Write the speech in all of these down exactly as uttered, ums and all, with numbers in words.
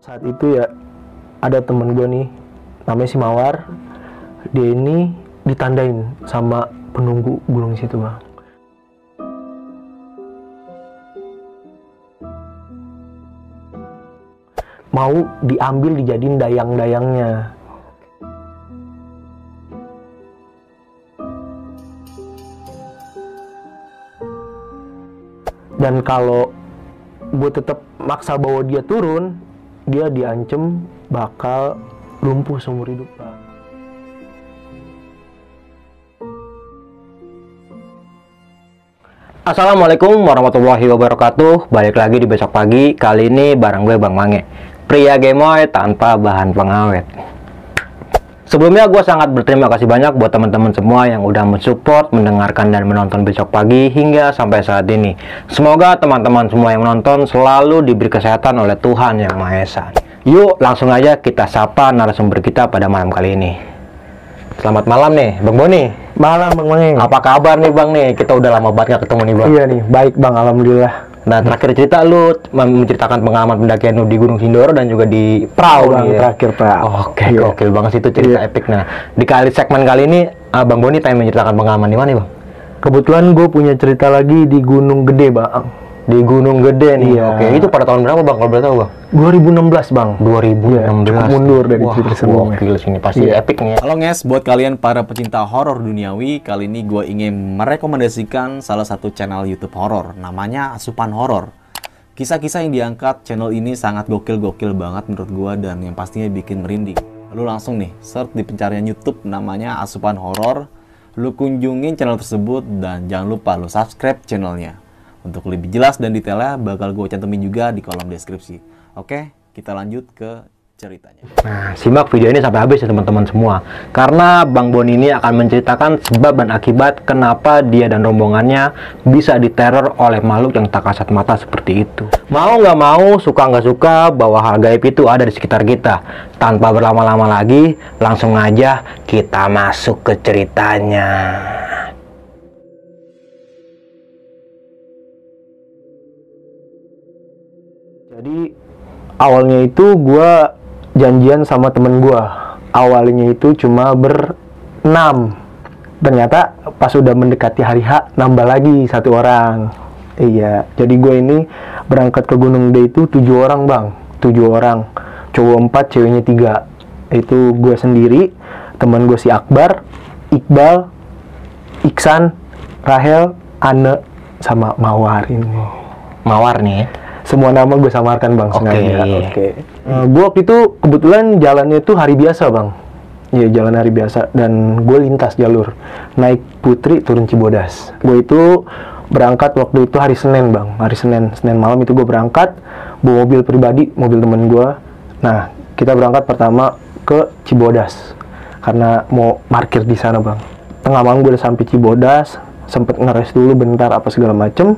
Saat itu ya ada temen gue nih, namanya si Mawar. Dia ini ditandain sama penunggu gunung situ bang. Mau diambil dijadiin dayang-dayangnya. Dan kalau gue tetap maksa bawa dia turun, dia diancem bakal lumpuh seumur hidup bang. Assalamualaikum warahmatullahi wabarakatuh. Balik lagi di besok pagi. Kali ini bareng gue Bang Mange, pria gemoy tanpa bahan pengawet. Sebelumnya gue sangat berterima kasih banyak buat teman-teman semua yang udah mensupport, mendengarkan dan menonton besok pagi hingga sampai saat ini. Semoga teman-teman semua yang menonton selalu diberi kesehatan oleh Tuhan Yang Maha Esa. Yuk langsung aja kita sapa narasumber kita pada malam kali ini. Selamat malam nih Bang Boni. Malam Bang Mange. Apa kabar nih Bang nih? Kita udah lama banget gak ketemu nih Bang. Iya nih, baik Bang, alhamdulillah. Nah, terakhir cerita lu menceritakan pengalaman pendakian lu di Gunung Sindoro dan juga di Prau Bang, nih, ya? terakhir Prau. Oke, Iya. gokil banget sih itu cerita Iya. epic. Nah, di kali segmen kali ini uh, Bang Boni pengen menceritakan pengalaman di mana, Bang? Kebetulan gue punya cerita lagi di Gunung Gede Bang. Di Gunung Gede nih. Iya. Oke, itu pada tahun berapa Bang kalau boleh tahu, Bang? dua ribu enam belas Bang. dua ribu enam belas. Iya, cukup mundur dari Wah, cerita sebelumnya. gokil sini pasti Iya. epic nih. Halo guys, buat kalian para pecinta horor duniawi, kali ini gue ingin merekomendasikan salah satu channel YouTube horor, namanya Asupan Horor. Kisah-kisah yang diangkat channel ini sangat gokil-gokil banget menurut gue dan yang pastinya bikin merinding. Lu langsung nih search di pencarian YouTube namanya Asupan Horor, lu kunjungin channel tersebut dan jangan lupa lu subscribe channelnya. Untuk lebih jelas dan detailnya bakal gue cantumin juga di kolom deskripsi. Oke, kita lanjut ke ceritanya. Nah, simak video ini sampai habis ya teman-teman semua. Karena Bang Boni ini akan menceritakan sebab dan akibat kenapa dia dan rombongannya bisa diteror oleh makhluk yang tak kasat mata seperti itu. Mau nggak mau, suka nggak suka, bahwa hal gaib itu ada di sekitar kita. Tanpa berlama-lama lagi, langsung aja kita masuk ke ceritanya. Jadi awalnya itu gue janjian sama temen gue. Awalnya itu cuma berenam. Ternyata pas udah mendekati hari H nambah lagi satu orang. Iya, jadi gue ini berangkat ke Gunung Gede itu tujuh orang bang. Tujuh orang, cowok empat, ceweknya tiga. Itu gue sendiri, teman gue si Akbar, Iqbal, Iksan, Rahel, Ane, sama Mawar ini. Mawar nih ya. Semua nama gue samarkan bang, Oke. sengaja. Oke. Uh, gue waktu itu kebetulan jalannya itu hari biasa bang. Iya, jalan hari biasa. Dan gue lintas jalur. Naik Putri, turun Cibodas. Gue itu berangkat waktu itu hari Senin bang. Hari Senin. Senin malam itu gue berangkat. Bawa mobil pribadi, mobil temen gue. Nah, kita berangkat pertama ke Cibodas. Karena mau parkir di sana bang. Tengah malam gue udah sampai Cibodas. Sempet ngeres dulu bentar apa segala macem.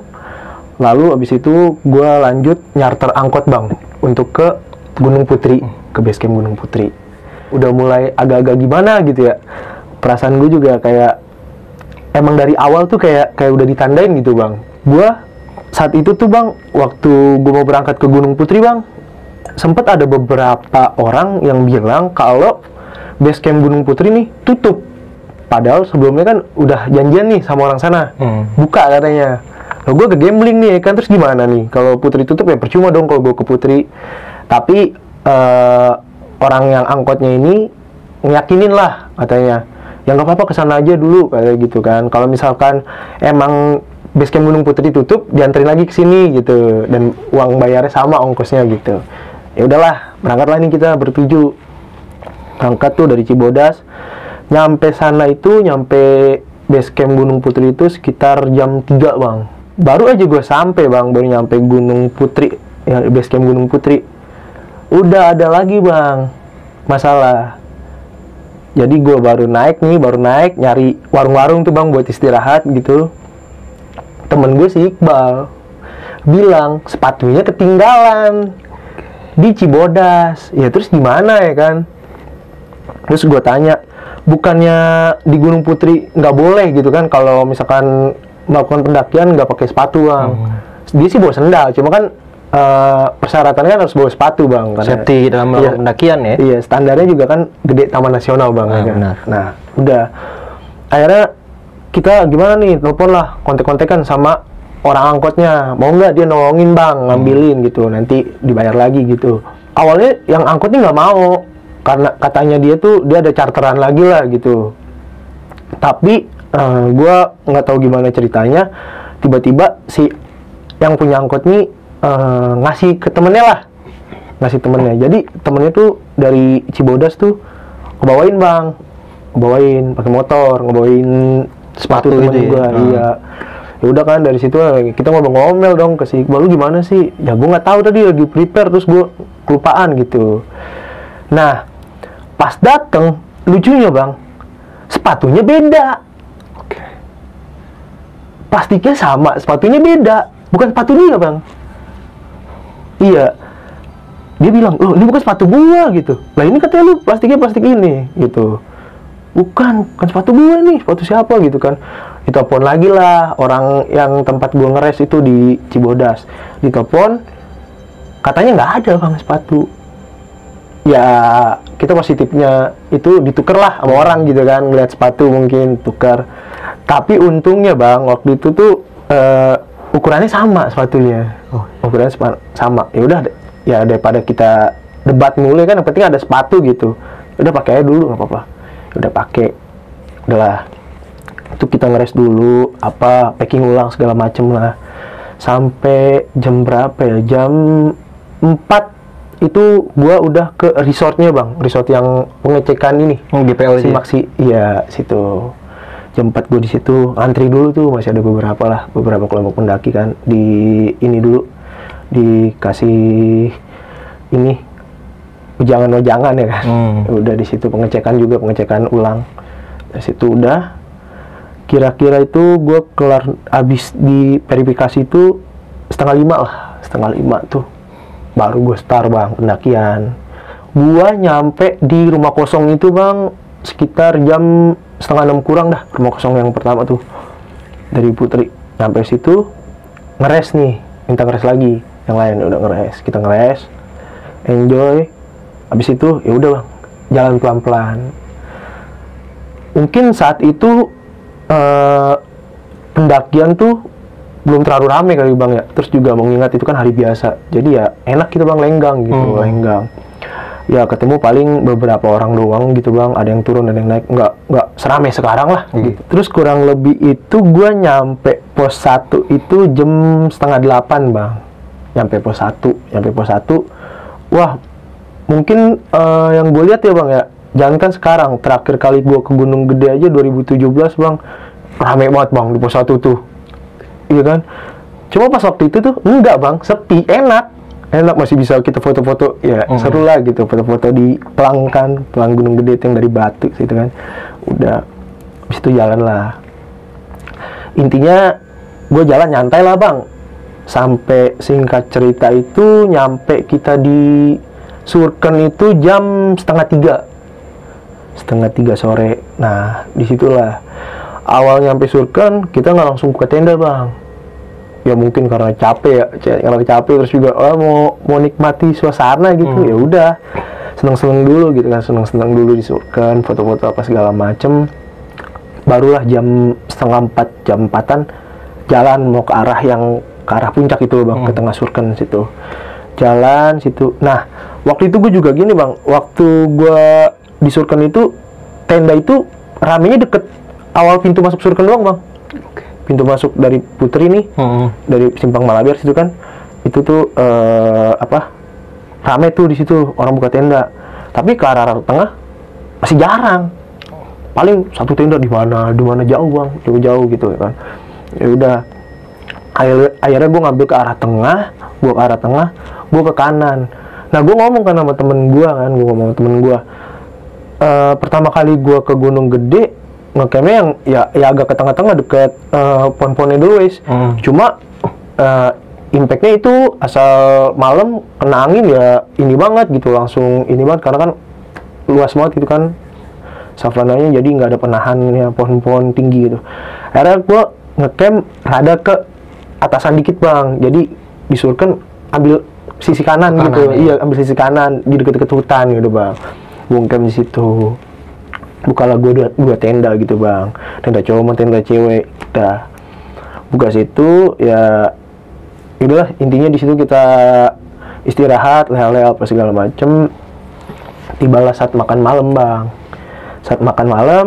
Lalu abis itu gue lanjut nyarter angkot bang untuk ke Gunung Putri, ke base camp Gunung Putri. Udah mulai agak-agak gimana gitu ya. Perasaan gue juga kayak emang dari awal tuh kayak kayak udah ditandain gitu bang. Gue saat itu tuh bang, waktu gue mau berangkat ke Gunung Putri bang, sempet ada beberapa orang yang bilang kalau base camp Gunung Putri nih tutup. Padahal sebelumnya kan udah janjian nih sama orang sana, Hmm. buka katanya. Loh, gue ke gambling nih kan, terus gimana nih kalau Putri tutup ya percuma dong kalau gue ke Putri. Tapi uh, orang yang angkotnya ini ngiyakinin lah katanya, ya nggak apa-apa kesana aja dulu kayak gitu kan. Kalau misalkan emang base camp Gunung Putri tutup, dianterin lagi ke sini gitu dan uang bayarnya sama ongkosnya gitu. Ya udahlah, berangkatlah nih kita bertujuh. Berangkat tuh dari Cibodas, nyampe sana itu nyampe base camp Gunung Putri itu sekitar jam tiga bang. Baru aja gue sampai bang, baru nyampe Gunung Putri, ya base camp Gunung Putri. Udah ada lagi bang masalah. Jadi gue baru naik nih, baru naik nyari warung-warung tuh bang buat istirahat gitu. Temen gue si Iqbal bilang sepatunya ketinggalan di Cibodas. Ya terus gimana ya kan? Terus gue tanya, bukannya di Gunung Putri nggak boleh gitu kan kalau misalkan melakukan pendakian nggak pakai sepatu bang. Hmm. Dia sih bawa sendal, cuma kan uh, persyaratan kan harus bawa sepatu bang. Karena, Safety dalam iya, pendakian ya. Iya, standarnya juga kan gede Taman Nasional bang. Ah, ya kan? benar. Nah, udah. Akhirnya kita gimana nih? Telepon lah, kontek-kontekan sama orang angkotnya. Mau nggak dia nolongin bang, ngambilin hmm. gitu. Nanti dibayar lagi gitu. Awalnya yang angkotnya nggak mau, karena katanya dia tuh dia ada charteran lagi lah gitu. Tapi uh, gue nggak tahu gimana ceritanya, tiba-tiba si yang punya angkot nih uh, ngasih ke temennya lah, ngasih temennya. Jadi temennya tuh dari Cibodas tuh ngebawain bang, ngebawain pakai motor, ngebawain sepatu, sepatu temen gue. Ya? Iya. Ya udah kan dari situ kita ngomong-ngomel dong ke si Iqbal, lu gimana sih? Ya gue nggak tahu tadi lagi prepare terus gue kelupaan gitu. Nah pas dateng lucunya bang, sepatunya beda. Oke. Plastiknya sama, sepatunya beda. Bukan sepatu dia bang. Iya. Dia bilang, loh ini bukan sepatu gua gitu. Lah ini katanya lu plastiknya plastik ini gitu. Bukan, bukan sepatu gua nih, sepatu siapa gitu kan. Ditelepon lagi lah orang yang tempat gua ngeres itu di Cibodas. Ditelepon, katanya nggak ada bang sepatu. Ya kita positifnya itu ditukar lah sama orang gitu kan, ngeliat sepatu mungkin tukar. Tapi untungnya bang waktu itu tuh uh, ukurannya sama sepatunya. Oh, ukurannya sama. Ya udah, ya daripada kita debat mulai kan, yang penting ada sepatu gitu. Udah pakai aja dulu nggak apa-apa. Udah pakai, udahlah. Itu kita ngeres dulu, apa packing ulang segala macem lah. Sampai jam berapa ya? Jam empat itu gua udah ke resortnya bang, resort yang pengecekan ini. Oh, G P L si Maxi, iya situ. Jam empat gua di situ, antri dulu tuh, masih ada beberapa lah, beberapa kelompok pendaki kan di ini dulu, dikasih ini ujangan-ujangan ya kan. Hmm. Udah di situ pengecekan juga, pengecekan ulang. Dari situ udah, kira-kira itu gua kelar abis di verifikasi itu setengah lima lah, setengah lima tuh. Baru gue start bang pendakian. Gua nyampe di rumah kosong itu bang sekitar jam setengah enam kurang dah, rumah kosong yang pertama tuh dari Putri. Sampai situ ngeres nih, minta ngeres lagi, yang lain udah ngeres, kita ngeres, enjoy. Habis itu ya udah bang, jalan pelan-pelan. Mungkin saat itu uh, pendakian tuh belum terlalu rame kali bang ya, terus juga mengingat itu kan hari biasa, jadi ya enak gitu bang, lenggang gitu. hmm. Lenggang ya, ketemu paling beberapa orang doang gitu bang, ada yang turun ada yang naik, nggak nggak serame sekarang lah. hmm. Gitu. Terus kurang lebih itu gue nyampe pos satu itu jam setengah delapan bang, nyampe pos satu, nyampe pos satu. Wah mungkin uh, yang gue lihat ya bang ya, jangankan sekarang, terakhir kali gue ke Gunung Gede aja dua ribu tujuh belas bang, rame banget bang di pos satu tuh. Iya kan, cuma pas waktu itu tuh enggak bang, sepi, enak, enak masih bisa kita foto-foto, ya mm. seru lah gitu, foto-foto di pelang kan, pelang Gunung Gede itu yang dari batu gitu kan. Udah, habis itu jalan lah. Intinya gue jalan nyantai lah bang, sampai singkat cerita itu nyampe kita di Surken itu jam setengah tiga, setengah tiga sore. Nah disitulah awal nyampe Surken, kita nggak langsung buka tenda bang. Ya mungkin karena capek ya, karena capek terus juga oh, mau mau nikmati suasana gitu. hmm. Ya udah seneng-seneng dulu gitu kan, seneng-seneng dulu di Surken, foto-foto apa segala macem. Barulah jam setengah empat, jam empatan jalan mau ke arah yang ke arah puncak itu bang, hmm. ke tengah Surken situ. Jalan situ. Nah waktu itu gue juga gini bang, waktu gue di Surken itu tenda itu ramenya deket awal pintu masuk Surken doang bang. Okay. Pintu masuk dari Putri nih, hmm. dari Simpang Malabar situ kan, itu tuh uh, apa rame tuh di situ orang buka tenda. Tapi ke arah, arah tengah masih jarang. Paling satu tenda di mana, di mana jauh bang, jauh-jauh gitu ya kan. Ya udah, akhir, akhirnya gue ngambil ke arah tengah, gue ke arah tengah, gue ke kanan. Nah gue ngomong kan sama temen gue kan, gue ngomong sama temen gue. Uh, pertama kali gue ke Gunung Gede ngecampnya yang ya, ya agak ke tengah-tengah deket uh, pohon-pohonnya dulu wis. Hmm. Cuma uh, impactnya itu asal malam kena angin ya ini banget gitu, langsung ini banget karena kan luas banget gitu kan savananya, jadi nggak ada penahannya, pohon-pohon tinggi gitu. Akhirnya gue ngecamp rada ke atasan dikit bang, jadi di Surken ambil sisi kanan, Kanan, gitu. ya. Iya, ambil sisi kanan di deket-deket hutan gitu bang. Gue camp di situ. Bukalah gue dua, dua tenda gitu bang. Tenda cowok sama tenda cewek. Dah. Buka situ ya. Udahlah, intinya di situ kita istirahat, leha-leha apa segala macem. Tibalah saat makan malam bang. Saat makan malam,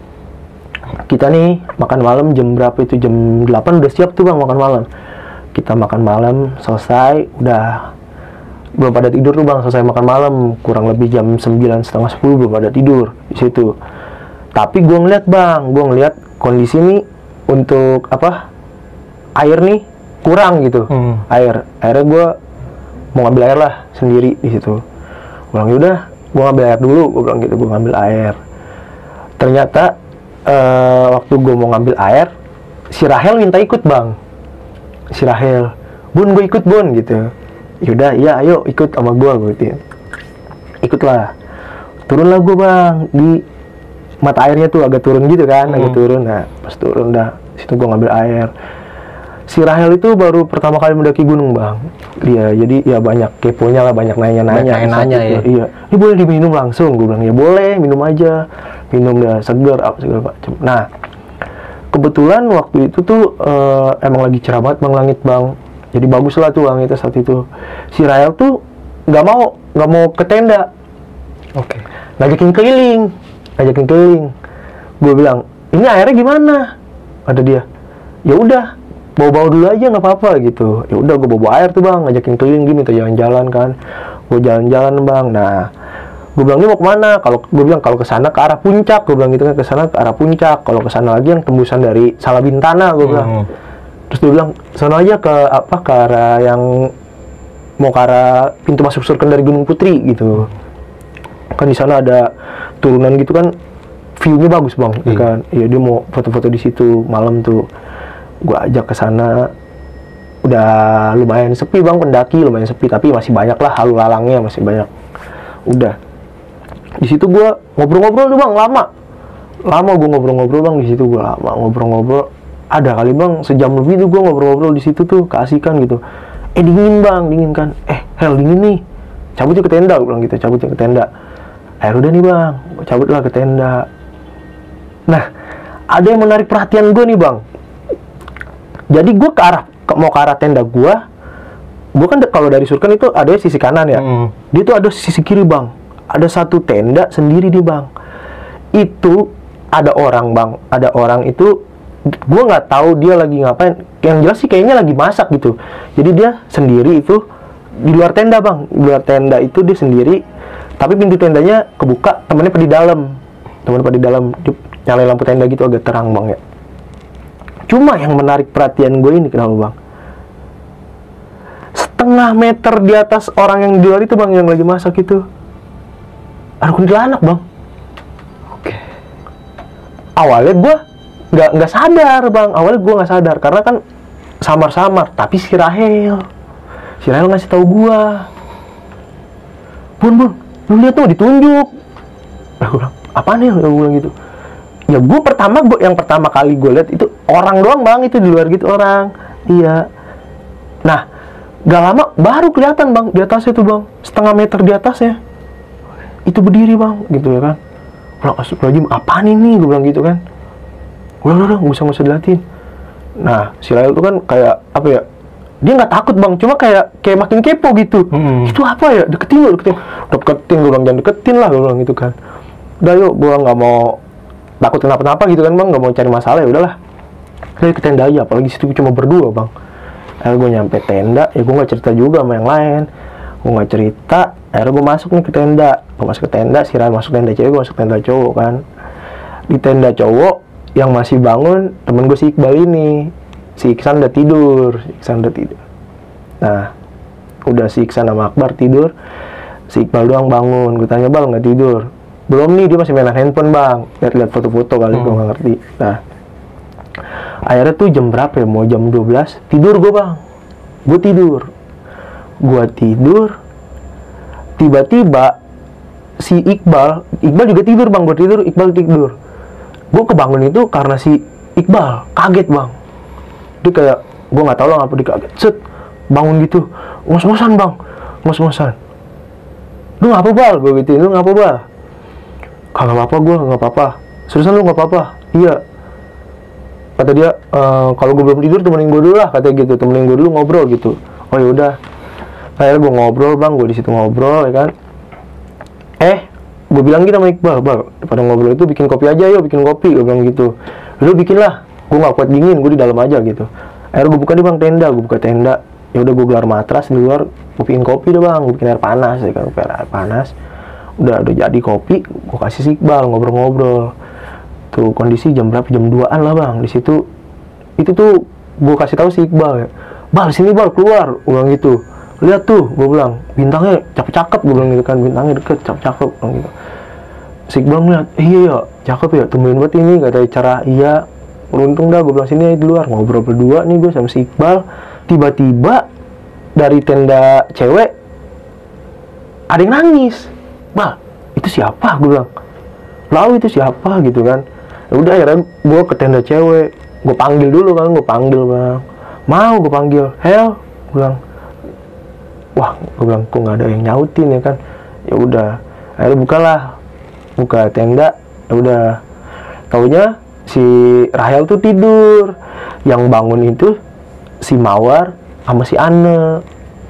kita nih makan malam jam berapa itu? Jam delapan udah siap tuh bang makan malam. Kita makan malam selesai, udah belum pada tidur tuh bang. Selesai makan malam kurang lebih jam sembilan setengah sepuluh belum pada tidur di situ. Tapi gue ngeliat bang, gue ngeliat kondisi nih untuk apa air nih kurang gitu. Hmm. Air, akhirnya gue mau ngambil air lah sendiri di situ. Gue bilang yaudah, gue ngambil air dulu. Gue bilang gitu, gue ngambil air. Ternyata uh, waktu gue mau ngambil air, si Rahel minta ikut bang. Si Rahel, Bun gue ikut Bun gitu. Yaudah, iya ayo ikut sama gue gitu. Ikutlah. Turunlah gue bang di mata airnya tuh agak turun gitu kan, hmm. agak turun. Nah pas turun dah, situ gue ngambil air. Si Rahel itu baru pertama kali mendaki gunung bang. Dia jadi ya banyak keponya lah, banyak nanya-nanya. Nanya-nanya ya. Iya, ini boleh diminum langsung. Gue bilang ya boleh, minum aja. Minum dah seger apa segala macam. Nah kebetulan waktu itu tuh uh, emang lagi cerah banget bang langit bang. Jadi bagus lah tuh langitnya saat itu. Si Rahel tuh nggak mau nggak mau ke tenda. Oke. Okay. Ngajakin keliling, ngajakin keliling. Gue bilang ini airnya gimana? Ada dia. Ya udah, bawa-bawa dulu aja nggak apa-apa gitu. Ya udah gue bawa air tuh bang, ngajakin keliling gini, minta jalan-jalan kan. Gue jalan-jalan bang. Nah, gue bilang ini mau kemana? Kalau gue bilang kalau ke sana ke arah puncak, gue bilang gitu kan, ke sana ke arah puncak. Kalau ke sana lagi yang tembusan dari Salabintana, gue bilang. Hmm. Terus dia bilang sana aja ke apa ke arah yang mau ke arah pintu masuk surken dari Gunung Putri gitu. Kan di sana ada turunan gitu kan, view-nya bagus bang, hmm. kan? Iya dia mau foto-foto di situ malam tuh. Gue ajak ke sana. Udah lumayan sepi bang, pendaki lumayan sepi, tapi masih banyak lah halu lalangnya, masih banyak. Udah. Di situ gue ngobrol-ngobrol tuh bang, lama. Lama gue ngobrol-ngobrol bang di situ, gue lama ngobrol-ngobrol. Ada kali bang sejam lebih tuh gue ngobrol-ngobrol di situ tuh, keasikan gitu. Eh dingin bang, dingin kan? Eh hell dingin nih, cabut yuk ke tenda, gue bilang gitu, cabut yuk ke tenda. Air udah nih bang, gue cabutlah ke tenda. Nah ada yang menarik perhatian gue nih bang. Jadi gue ke arah ke, mau ke arah tenda gue. Gue kan kalau dari surken itu ada sisi kanan ya. Hmm. Dia tuh ada sisi kiri bang. Ada satu tenda sendiri nih bang. Itu ada orang bang, ada orang itu. Gue nggak tahu dia lagi ngapain. Yang jelas sih kayaknya lagi masak gitu. Jadi dia sendiri itu di luar tenda bang. Di luar tenda itu dia sendiri. Tapi pintu tendanya kebuka. Temennya pada di dalam. Temennya pada di dalam. Dia nyalain lampu tenda gitu agak terang bang ya. Cuma yang menarik perhatian gue ini kenapa bang? Setengah meter di atas orang yang di luar itu bang, yang lagi masak itu, ada kuntilanak bang. Oke. Awalnya gue nggak nggak sadar bang, awalnya gue nggak sadar karena kan samar-samar. Tapi si Rahel, si Rahel ngasih tahu gue, bun bun, lu lihat tuh ditunjuk. Aku bilang, apaan ya? Gue bilang gitu. Ya gue pertama, gue yang pertama kali gue lihat itu orang doang bang, itu di luar gitu orang. Iya. Nah, gak lama baru kelihatan bang di atasnya tuh bang, setengah meter di atasnya. Itu berdiri bang, gitu ya kan. Bilang, astagfirullahaladzim, apaan ini? Gue bilang gitu kan. Udah, udah, udah, gak usah, gak usah diliatin. Nah, si Rahel tuh kan kayak, apa ya, dia nggak takut bang, cuma kayak kayak makin kepo gitu. Hmm. Itu apa ya? Deketin lo, deketin. Deketin, gue bilang, jangan deketin lah, gue bilang gitu kan. Udah yuk, gue nggak mau takut kenapa-napa gitu kan bang, nggak mau cari masalah, ya udahlah. Udah ke tenda aja, apalagi situ cuma berdua bang. Akhirnya gue nyampe tenda, ya gue nggak cerita juga sama yang lain. Gue nggak cerita, akhirnya gue masuk nih ke tenda. Gue masuk ke tenda, si Rahel masuk tenda cewek, gue masuk tenda cowok kan. Di tenda cowok, yang masih bangun, temen gue si Iqbal ini. Si Iksan udah tidur, si Iksan udah tidur. Nah, udah si Iksan sama Akbar tidur, si Iqbal doang bangun. Gue tanya, Bal nggak tidur? Belum nih, dia masih mainan handphone bang, lihat-lihat foto-foto kali. Hmm. Gue nggak ngerti. Nah, akhirnya tuh jam berapa ya, mau jam dua belas, tidur gue bang. Gue tidur. Gue tidur, tiba-tiba si Iqbal, Iqbal juga tidur bang, gue tidur, Iqbal tidur. Gue kebangun itu karena si Iqbal, kaget bang. Dia kayak, gue nggak tahu lah ngapa dia kaget, set, bangun gitu. ngos-ngosan bang, ngos-ngosan. Lu ngapa bal? Gue gituin, lu ngapa bal? Kagak apa-apa gue, nggak apa-apa. Seriusan lu nggak apa-apa? Iya. Kata dia, e, kalau gue belum tidur temenin gue dulu lah, katanya gitu, temenin gue dulu ngobrol gitu. Oh ya udah. Akhirnya gue ngobrol bang, gue di situ ngobrol ya kan. Eh, gue bilang gitu sama Iqbal, bal, pada ngobrol itu bikin kopi aja, yuk bikin kopi, gue bilang gitu. Lu bikin lah, gue nggak kuat dingin, gue di dalam aja gitu. Akhirnya gue buka deh bang tenda, gue buka tenda. Ya udah gue gelar matras di luar, gue bikin kopi deh bang, gue bikin air panas ya kan, air panas. Udah udah jadi kopi, gue kasih si Iqbal ngobrol-ngobrol. Tuh kondisi jam berapa? Jam duaan lah bang. Di situ itu tuh gue kasih tahu si Iqbal ya, bal sini bal keluar, gue bilang gitu. Lihat tuh, gue bilang bintangnya cakep-cakep, gue bilang gitu kan, bintangnya deket, cakep-cakep, bilang gitu. Si Iqbal ngeliat, iya ya, cakep ya, temuin buat ini, kata cara iya. Beruntung dah, gue bilang sini aja di luar, ngobrol berdua nih gue sama si Iqbal. Tiba-tiba dari tenda cewek ada yang nangis. Bal, itu siapa? Gue bilang, lalu itu siapa gitu kan. Ya udah akhirnya gue ke tenda cewek, gue panggil dulu kan, gue panggil bang, mau gue panggil, Hel, gue bilang, wah, gue bilang kok nggak ada yang nyautin ya kan. Ya udah, akhirnya bukalah, buka tenda, ya udah, taunya si Rahel tuh tidur, yang bangun itu si Mawar sama si Anne.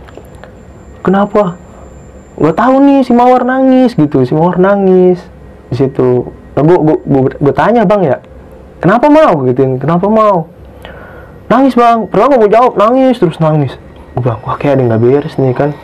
Kenapa? Gak tahu nih, si Mawar nangis gitu, si Mawar nangis di situ. Nah, gue gue tanya bang ya, kenapa mau gituin, kenapa mau? Nangis bang, pernah nggak mau jawab, nangis terus nangis. Gue bilang, wah kayak ada yang nggak beres nih kan.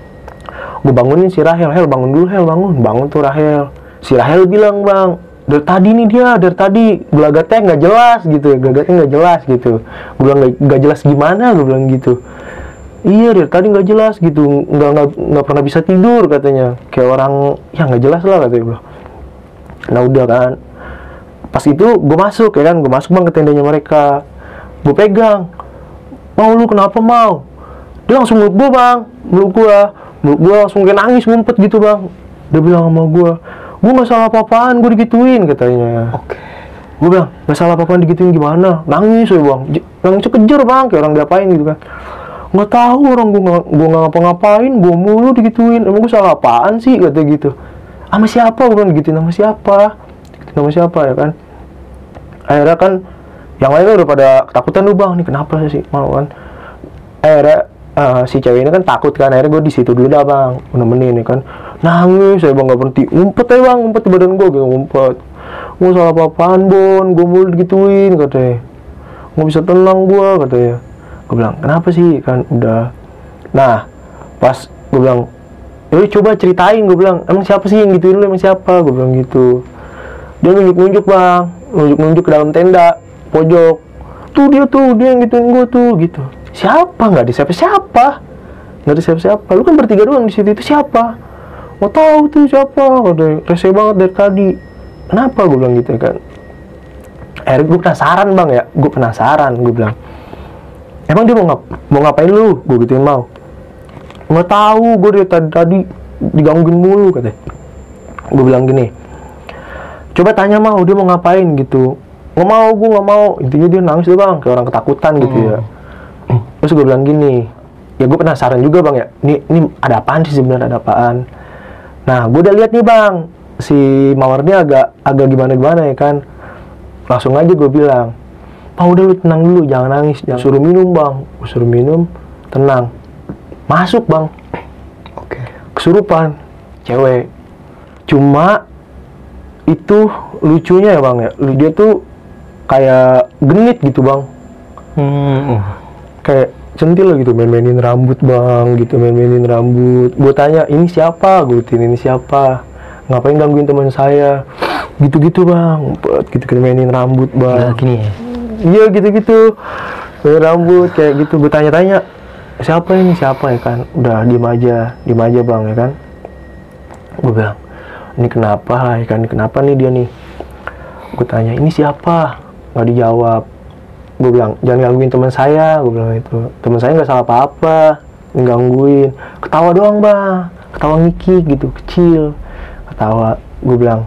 Gue bangunin si Rahel, Hel bangun dulu, Hel bangun, bangun tuh Rahel. Si Rahel bilang bang, dari tadi nih dia, dari tadi gelagatnya nggak jelas gitu, gelagatnya nggak jelas gitu. Gue bilang nggak jelas gimana, gue bilang gitu. Iya dari tadi nggak jelas gitu, nggak nggak nggak pernah bisa tidur katanya, kayak orang ya nggak jelas lah katanya gue. Nah udah kan, pas itu gue masuk ya kan, gue masuk bang ke tendanya mereka, gue pegang, mau lu kenapa mau? Dia langsung meluk gue bang, meluk gue, meluk gue langsung kayak nangis ngumpet gitu bang. Dia bilang sama gue, gue nggak salah apa-apaan, gue digituin katanya. Oke. Okay. Gue bilang nggak salah apa-apaan, digituin gimana? Nangis ya bang, nangis kejer bang, kayak orang diapain gitu kan. Nggak tahu orang, gue nggak gue nggak ngapa-ngapain, gue mulu digituin, emang gue salah apaan sih katanya gitu. Sama siapa gue bilang digituin, sama siapa? Digituin sama siapa ya kan? Akhirnya kan yang lainnya udah pada ketakutan lu bang, nih kenapa sih mau kan? Akhirnya uh, si cewek ini kan takut kan, akhirnya gue di situ dulu dah bang, nemenin ya kan. Nangis saya bang, nggak berhenti, ngumpet ya bang, ngumpet di badan gue gitu, ngumpet. Gue salah apa-apaan bon, gue mulu digituin katanya. Nggak bisa tenang gue katanya. Gue bilang kenapa sih kan udah. Nah pas gue bilang, yaudah coba ceritain, gue bilang emang siapa sih yang gituin lu, emang siapa? Gue bilang gitu. Dia nunjuk-nunjuk bang, nunjuk-nunjuk ke dalam tenda pojok. Tuh dia tuh, dia yang gituin gue tuh gitu. Siapa? Nggak ada siapa-siapa, nggak ada siapa-siapa. Lu kan bertiga doang di situ, itu siapa? Mau tahu tuh siapa? Udah rese banget dari tadi. Kenapa? Gue bilang gitu kan. Akhirnya gue penasaran bang ya, gue penasaran, gue bilang. Emang dia mau ngap mau ngapain lu? Gue gituin mau. Nggak tahu, gue dari tadi tadi digangguin mulu katanya. Gue bilang gini, coba tanya mau dia mau ngapain gitu. Nggak mau, gue nggak mau. Intinya dia nangis tuh bang, kayak orang ketakutan gitu ya. Terus gue bilang gini, ya gue penasaran juga bang ya. Ini ini ada apaan sih sebenarnya, ada apaan? Nah, gue udah lihat nih bang, si Mawarnya agak agak gimana gimana ya kan. Langsung aja gue bilang, ah udah lu tenang dulu, jangan nangis, jangan. Suruh minum bang, suruh minum, tenang. Masuk bang, oke, kesurupan, cewek. Cuma itu lucunya ya bang ya, dia tuh kayak genit gitu bang, hmm. kayak centil gitu, main-mainin rambut bang, gitu main-mainin rambut. Gue tanya ini siapa, gue tanya ini siapa, ngapain gangguin teman saya, gitu-gitu bang, gitu-gitu mainin rambut bang. Nah, gini ya. Iya gitu-gitu, rambut kayak gitu. Gue tanya-tanya siapa ini, siapa ya kan. Udah diem aja, diem aja bang ya kan. Gue bilang ini kenapa ya kan, kenapa nih dia nih. Gue tanya ini siapa, nggak dijawab. Gue bilang jangan gangguin teman saya, gue bilang itu. Teman saya nggak salah apa-apa, ngangguin. Ketawa doang bang, ketawa ngikik gitu, kecil, ketawa. Gue bilang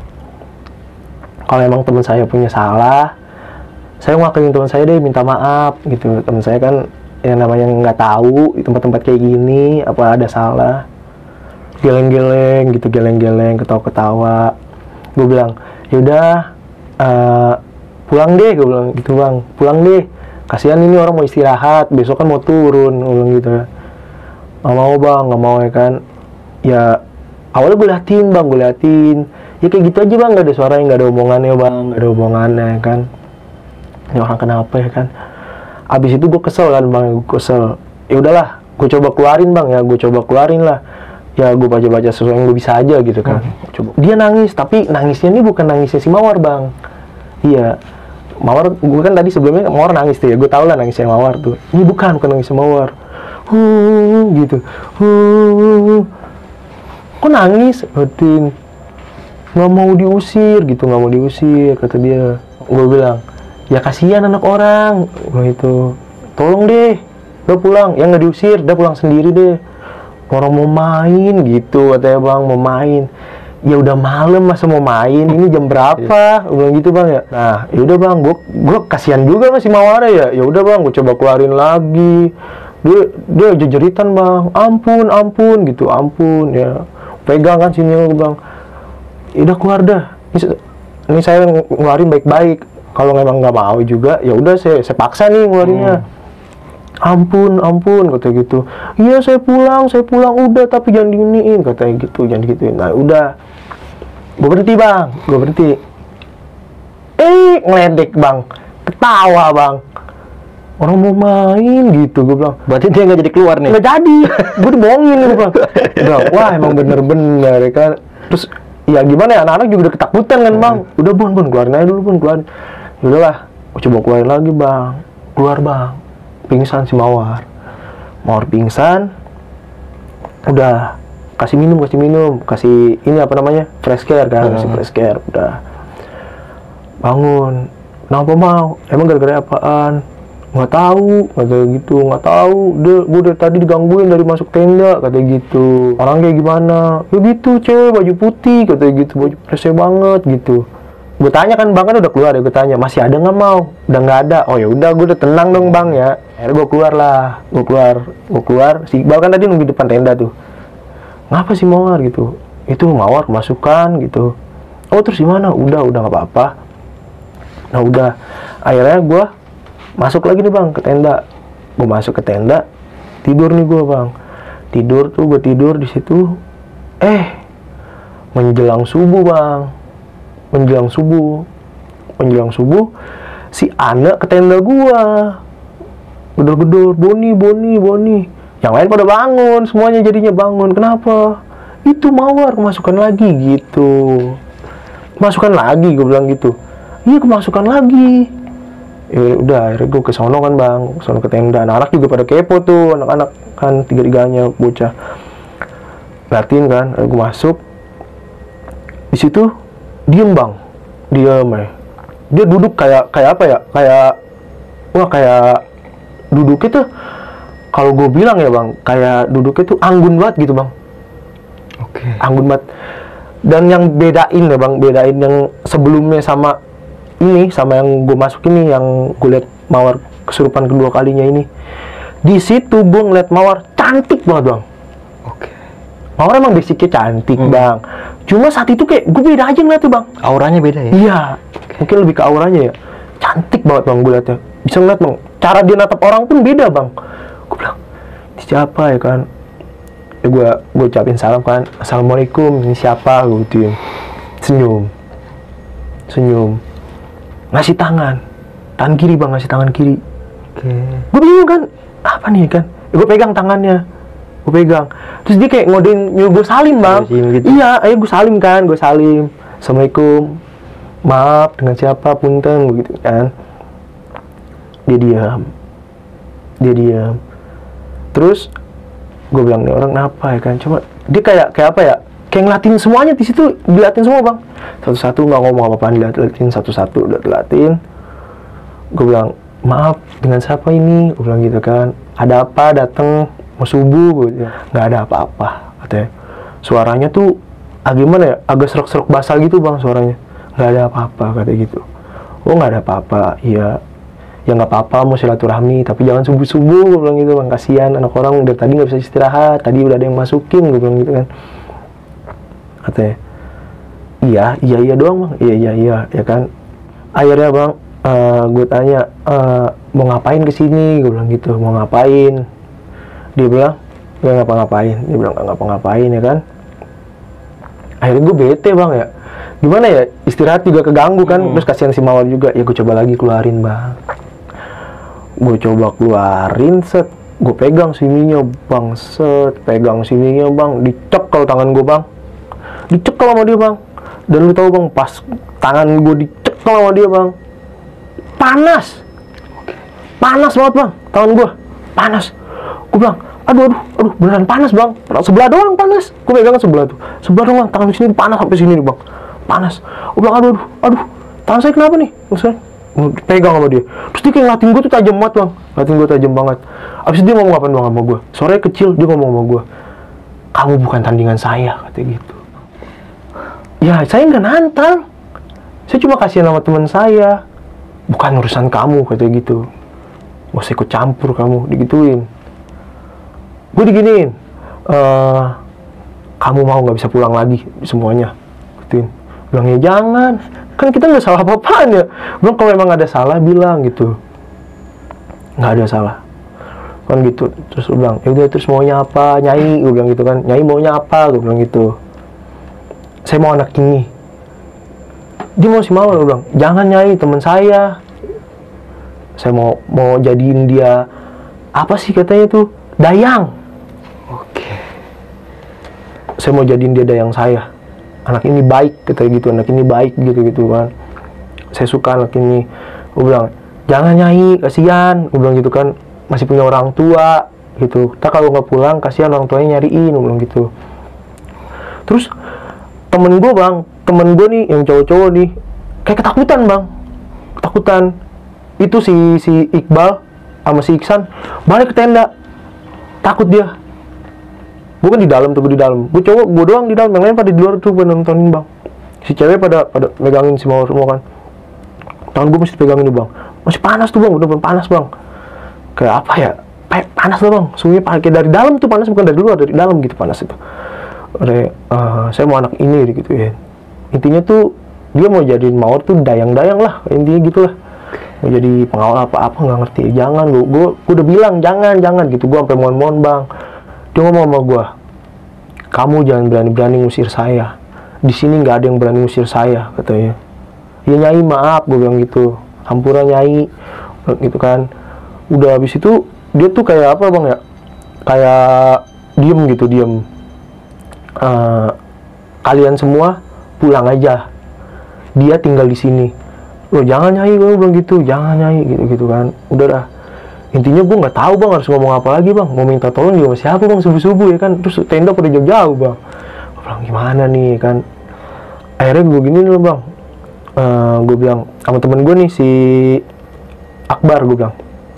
kalau emang teman saya punya salah, saya ngakuin teman saya deh, minta maaf gitu. Teman saya kan yang namanya nggak tahu di tempat-tempat kayak gini apa ada salah, geleng-geleng gitu, geleng-geleng, ketawa-ketawa. Gue bilang, yaudah uh, pulang deh, gue bilang gitu bang, pulang deh, kasihan ini orang mau istirahat, besok kan mau turun, gue bilang gitu. Nggak mau bang, nggak mau ya kan. Ya awalnya gue liatin bang, gue liatin, ya kayak gitu aja bang, nggak ada suaranya, nggak ada omongannya bang, nggak ada omongannya ya kan. Ini orang kenapa ya kan. Abis itu gue kesel kan bang, gue kesel. Ya udahlah, gue coba keluarin bang ya, gue coba keluarin lah. Ya gue baca-baca sesuatu yang gue bisa aja gitu kan. Hmm. Coba. Dia nangis, tapi nangisnya ini bukan nangisnya si Mawar bang. Iya, Mawar, gue kan tadi sebelumnya Mawar nangis tuh ya, gue tau lah nangisnya Mawar tuh. Ini bukan, bukan nangisnya Mawar. Huh, gitu. Huh. Kok nangis? Betin. Nggak mau diusir gitu, nggak mau diusir, kata dia. Gue bilang, ya kasihan anak orang, gitu. Tolong deh, udah pulang. Ya nggak diusir, udah pulang sendiri deh. Orang mau main gitu, katanya bang, mau main. Ya udah malam masa mau main, ini jam berapa? Udah gitu bang ya. Nah, ya udah bang, gue gue kasihan juga masih Mawar ya. Ya udah bang, gue coba keluarin lagi. Dia dia jejeritan bang, ampun ampun gitu, ampun ya. Pegang kan sini bang. Ya udah keluar dah. Ini, ini saya ngeluarin baik-baik. Kalau memang nggak mau juga, ya udah saya, saya paksa nih ngeluarinnya. Hmm. Ampun, ampun, katanya gitu. Iya saya pulang, saya pulang udah, tapi jangan diginiin, katanya gitu, jangan digituin. Nah udah, gue berhenti bang, gue berhenti. Eh, ngeledek bang, ketawa bang. Orang mau main gitu, gue bilang. Berarti dia nggak jadi keluar nih? Nggak jadi, gue dibohongin gue bilang. Udah, wah emang bener-bener ya kan. Terus, ya gimana ya, anak-anak juga udah ketakutan kan bang. Udah bun, bun, keluarin aja dulu bun, keluarin. Udahlah, gue coba keluarin lagi bang. Keluar bang. Pingsan si Mawar. Mawar pingsan. Udah, kasih minum, kasih minum. Kasih, ini apa namanya, fresh care kan. Kasih fresh care, udah. Bangun. Kenapa mau? Emang gara-gara apaan? Nggak tahu, katanya gitu. Nggak tahu. Dia, gue dari tadi digangguin dari masuk tenda, katanya gitu. Orang kayak gimana? Ya gitu, cewek baju putih, katanya gitu. Baju fresh banget, gitu. Gue tanya kan bang kan udah keluar ya, gue tanya masih ada nggak mau, udah nggak ada. Oh ya udah, gue udah tenang dong bang ya. Akhirnya gue keluar lah, gue keluar, gue keluar. Si Iqbal kan tadi nunggu depan tenda tuh. Ngapa sih Mawar gitu? Itu Mawar kemasukan gitu. Oh terus gimana? Udah, udah nggak apa-apa. Nah udah, akhirnya gue masuk lagi nih bang ke tenda. Gue masuk ke tenda, tidur nih gue bang. Tidur tuh, gue tidur di situ. Eh, menjelang subuh bang. Menjelang subuh, menjelang subuh, si Ana ke tenda gua, gedor-gedor, Boni, Boni, Boni. Yang lain pada bangun, semuanya jadinya bangun. Kenapa? Itu Mawar kemasukan lagi gitu. Kemasukan lagi, gue bilang gitu. Iya kemasukan lagi. Ya udah, akhirnya gue ke sono kan bang, ke sono ke tenda. Anak-anak juga pada kepo tuh, anak-anak kan tiga-tiganya bocah. Liatin kan, gue masuk. Di situ diem bang, diem ya. Dia duduk kayak kayak apa ya? Kayak wah kayak duduknya tuh kalau gue bilang ya bang, kayak duduknya tuh anggun banget gitu bang. Oke. Okay. Anggun banget. Dan yang bedain ya bang, bedain yang sebelumnya sama ini, sama yang gue masuk ini, yang gue liat Mawar kesurupan kedua kalinya ini. Di situ gue ngeliat Mawar cantik banget bang. Oke. Okay. Mawar emang basicnya cantik hmm. bang. Cuma saat itu kayak gue beda aja ngeliatnya bang. Auranya beda ya? Iya, mungkin lebih ke auranya ya. Cantik banget bang gue liatnya. Bisa ngeliat bang, cara dia natap orang pun beda bang. Gue bilang, ini siapa ya kan? Ya gue gue ucapin salam kan, assalamualaikum, ini siapa? Gue gituin. Senyum, senyum, ngasih tangan, tangan kiri bang, ngasih tangan kiri. Oke. Gue bingung kan, apa nih kan? Ya, gue pegang tangannya. Gue pegang, terus dia kayak ngodein nyuruh gue salim bang. Gitu. Iya, ayo gue salim kan, gue salim, assalamualaikum, maaf dengan siapa, punten, begitu kan. Dia diam, dia diam. Terus gue bilang nih orang kenapa ya kan, cuma dia kayak kayak apa ya, kayak ngelatin semuanya di situ, dilatin semua bang. Satu-satu nggak ngomong apa-apaan, dilatin satu-satu, udah dilatin. Gue bilang maaf dengan siapa ini, gue bilang gitu kan. Ada apa datang? Mau subuh, gitu. Nggak ada apa-apa katanya. Suaranya tuh agak gimana ya, agak serok-serok basah gitu bang suaranya. Nggak ada apa-apa katanya gitu. Oh nggak ada apa-apa, iya. ya nggak apa-apa mau silaturahmi, tapi jangan subuh-subuh, gue bilang gitu bang, kasihan anak orang dari tadi nggak bisa istirahat, tadi udah ada yang masukin, gue bilang gitu kan. Katanya, iya, iya, iya doang bang, iya, iya, iya, ya kan. Akhirnya bang, uh, gue tanya, uh, mau ngapain kesini, gue bilang gitu, mau ngapain. Dia bilang, nggak ngapa-ngapain, dia bilang nggak ngapa-ngapain ya kan. Akhirnya gue bete bang ya, gimana ya, istirahat juga keganggu kan, hmm. terus kasihan si Mawar juga, ya gue coba lagi keluarin bang. Gue coba keluarin, set, gue pegang sininya bang, set, pegang sininya bang, dicekel tangan gue bang, dicekel sama dia bang. Dan lu tahu bang, pas tangan gue dicekel sama dia bang, panas, panas banget bang, tangan gue, panas. Gue bilang, aduh, aduh, aduh, beneran panas bang, sebelah doang panas. Gue pegang sebelah tuh, sebelah doang, tangan di sini panas sampai sini nih bang, panas. Gue bilang, aduh, aduh, aduh, tangan saya kenapa nih? Maksudnya, pegang sama dia. Terus dia kayak ngeliatin gue tuh tajam banget bang, ngeliatin gue tajam banget. Abis itu dia ngomong apa bang sama gue? Suaranya kecil, dia ngomong sama gue, kamu bukan tandingan saya, katanya gitu. Ya, saya nggak nantang, saya cuma kasihan sama teman saya, bukan urusan kamu, katanya gitu. Gak usah ikut campur kamu, digituin. Gue diginiin, uh, kamu mau nggak bisa pulang lagi semuanya, gituin. Bilang ya jangan, kan kita nggak salah apa-apaan ya. Bilang kalau memang ada salah bilang gitu, nggak ada salah, kan gitu. Terus gue bilang, ya udah terus maunya apa, Nyai, gue bilang gitu kan, Nyai maunya apa, gue bilang gitu. Saya mau anak ini. Dia mau si Mawar, gue bilang, jangan Nyai, teman saya. Saya mau mau jadiin dia apa sih katanya tuh, dayang. Oke. Saya mau jadiin dia dayang saya. Anak ini baik, katanya gitu, anak ini baik gitu-gitu kan. Saya suka anak ini. Gue bilang, jangan Nyai, kasihan. Gue bilang gitu kan, masih punya orang tua gitu. Ntar kalau nggak pulang, kasihan orang tuanya nyariin, gue bilang gitu. Terus temen gue bang, temen gue nih yang cowok-cowok nih, kayak ketakutan bang, ketakutan. Itu si si Iqbal sama si Iksan balik ke tenda, takut dia. Gue kan di dalam tuh, gue di dalam, gue cowok, gue doang di dalam, yang lain pada di luar tuh pada nontonin bang. Si cewek pada pada megangin si Mawar semua kan. Tangan gue mesti pegangin tuh bang, masih panas tuh bang, udah panas bang. Kayak apa ya, kayak panas tuh bang, suhunya pakai dari dalam tuh panas, bukan dari luar, dari dalam gitu panas itu. Re, uh, saya mau anak ini gitu ya. Intinya tuh dia mau jadiin Mawar tuh dayang-dayang lah, intinya gitu lah. Mau jadi pengawal apa-apa nggak ngerti. Jangan, gue, gue, gue udah bilang jangan, jangan gitu. Gue sampai mohon-mohon bang. Dia ngomong sama gue, kamu jangan berani-berani ngusir saya. Di sini nggak ada yang berani ngusir saya, katanya. Ya Nyai maaf, gue bilang gitu. Hampura Nyai, gitu kan. Udah habis itu dia tuh kayak apa bang ya? Kayak diem gitu, diem. Uh, kalian semua pulang aja. Dia tinggal di sini. Loh jangan Nyai, gue bilang gitu, jangan Nyai, gitu-gitu kan. Udah dah. Intinya gue nggak tahu bang harus ngomong apa lagi bang. Mau minta tolong juga sama siapa bang, subuh-subuh ya kan. Terus tenda pada jauh-jauh bang. Gue bilang gimana nih kan. Akhirnya gue gini loh bang. Uh, gue bilang sama temen gue nih si Akbar, gue bilang,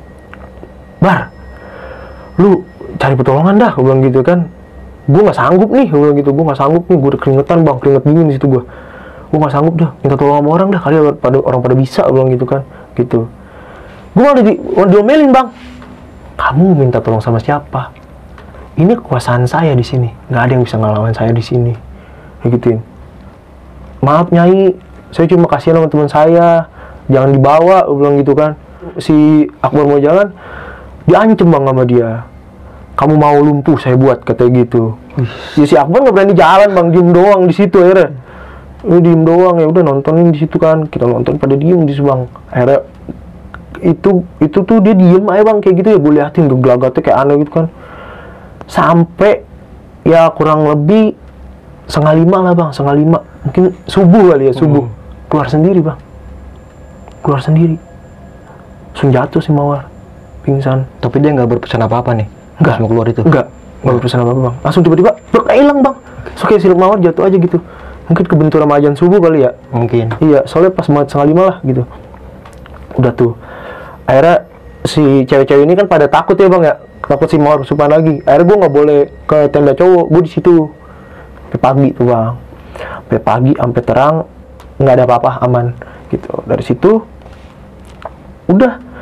Bar, lu cari pertolongan dah, gue bilang gitu kan. Gue nggak sanggup nih, gue bilang gitu. Gue nggak sanggup nih, gue udah keringetan bang, keringet dingin di situ gue. Gue nggak sanggup dah, minta tolong sama orang dah, kali pada orang pada bisa, gue bilang gitu kan, gitu. Gue malah di, diomelin bang. Kamu minta tolong sama siapa? Ini kekuasaan saya di sini, nggak ada yang bisa ngelawan saya di sini, kayak gituin. Maaf Nyai, saya cuma kasihan sama teman saya, jangan dibawa, gue bilang gitu kan. Si Akbar mau jalan, diancem bang sama dia. Kamu mau lumpuh saya buat, katanya gitu. Ya si Akbar nggak berani jalan bang, diem doang di situ akhirnya. Ini diem doang, ya udah nontonin di situ kan. Kita nonton pada diem di situ bang. Akhirnya itu itu tuh dia diem aja bang kayak gitu ya. Gue liatin tuh gelagatnya kayak aneh gitu kan. Sampai ya kurang lebih setengah lima lah bang, setengah lima. Mungkin subuh kali ya, subuh. Hmm. Keluar sendiri bang, keluar sendiri. Langsung jatuh si Mawar, pingsan. Tapi dia nggak berpesan apa-apa nih? Enggak, mau keluar itu? Enggak, nggak berpesan apa-apa bang. Langsung tiba-tiba blok hilang bang. So kayak si Mawar jatuh aja gitu. Mungkin kebentur sama ajan subuh kali ya. Mungkin. Iya, soalnya pas banget setengah lima lah gitu. Udah tuh. Akhirnya si cewek-cewek ini kan pada takut ya bang ya. Takut si Mawar kesurupan lagi. Akhirnya gue nggak boleh ke tenda cowok. Gue di situ. Sampai pagi tuh bang. Sampai pagi, sampai terang. Nggak ada apa-apa, aman. Gitu. Dari situ. Udah.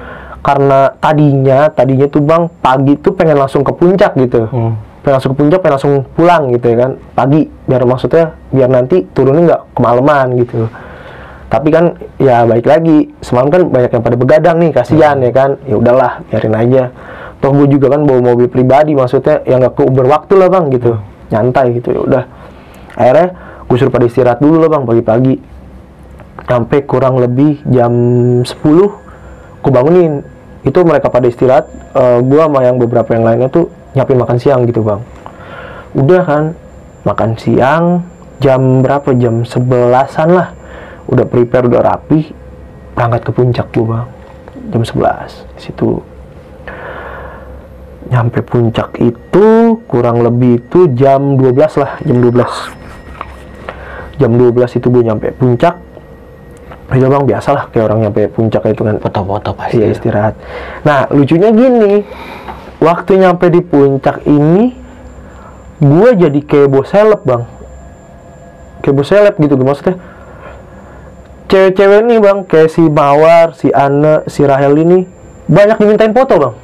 karena tadinya tadinya tuh bang pagi tuh pengen langsung ke puncak gitu, Hmm. pengen langsung ke puncak, pengen langsung pulang gitu ya kan, pagi biar maksudnya biar nanti turunnya nggak kemalaman gitu. Tapi kan ya balik lagi semalam kan banyak yang pada begadang nih, kasihan Hmm. ya kan, ya udahlah biarin aja. Toh gue juga kan bawa mobil pribadi, maksudnya yang nggak ke Uber waktu lah bang gitu, nyantai gitu ya udah. Akhirnya gue suruh pada istirahat dulu lah bang pagi-pagi, sampai kurang lebih jam sepuluh gue bangunin. Itu mereka pada istirahat, uh, gue sama yang beberapa yang lainnya tuh nyiapin makan siang gitu bang. Udah kan makan siang jam berapa, jam sebelasan lah, udah prepare, udah rapi, berangkat ke puncak gue bang jam sebelas. Situ nyampe puncak itu kurang lebih itu jam dua belas lah, jam dua belas jam dua belas itu gue nyampe puncak. Ya bang, biasalah kayak orang nyampe puncak itu kan Foto-foto pasti. iya, istirahat. Nah lucunya gini, waktu nyampe di puncak ini gue jadi kayak bos seleb bang, kayak bos seleb gitu. Maksudnya cewek-cewek nih bang, kayak si Mawar, si Anne, si Rahel ini banyak dimintain foto bang,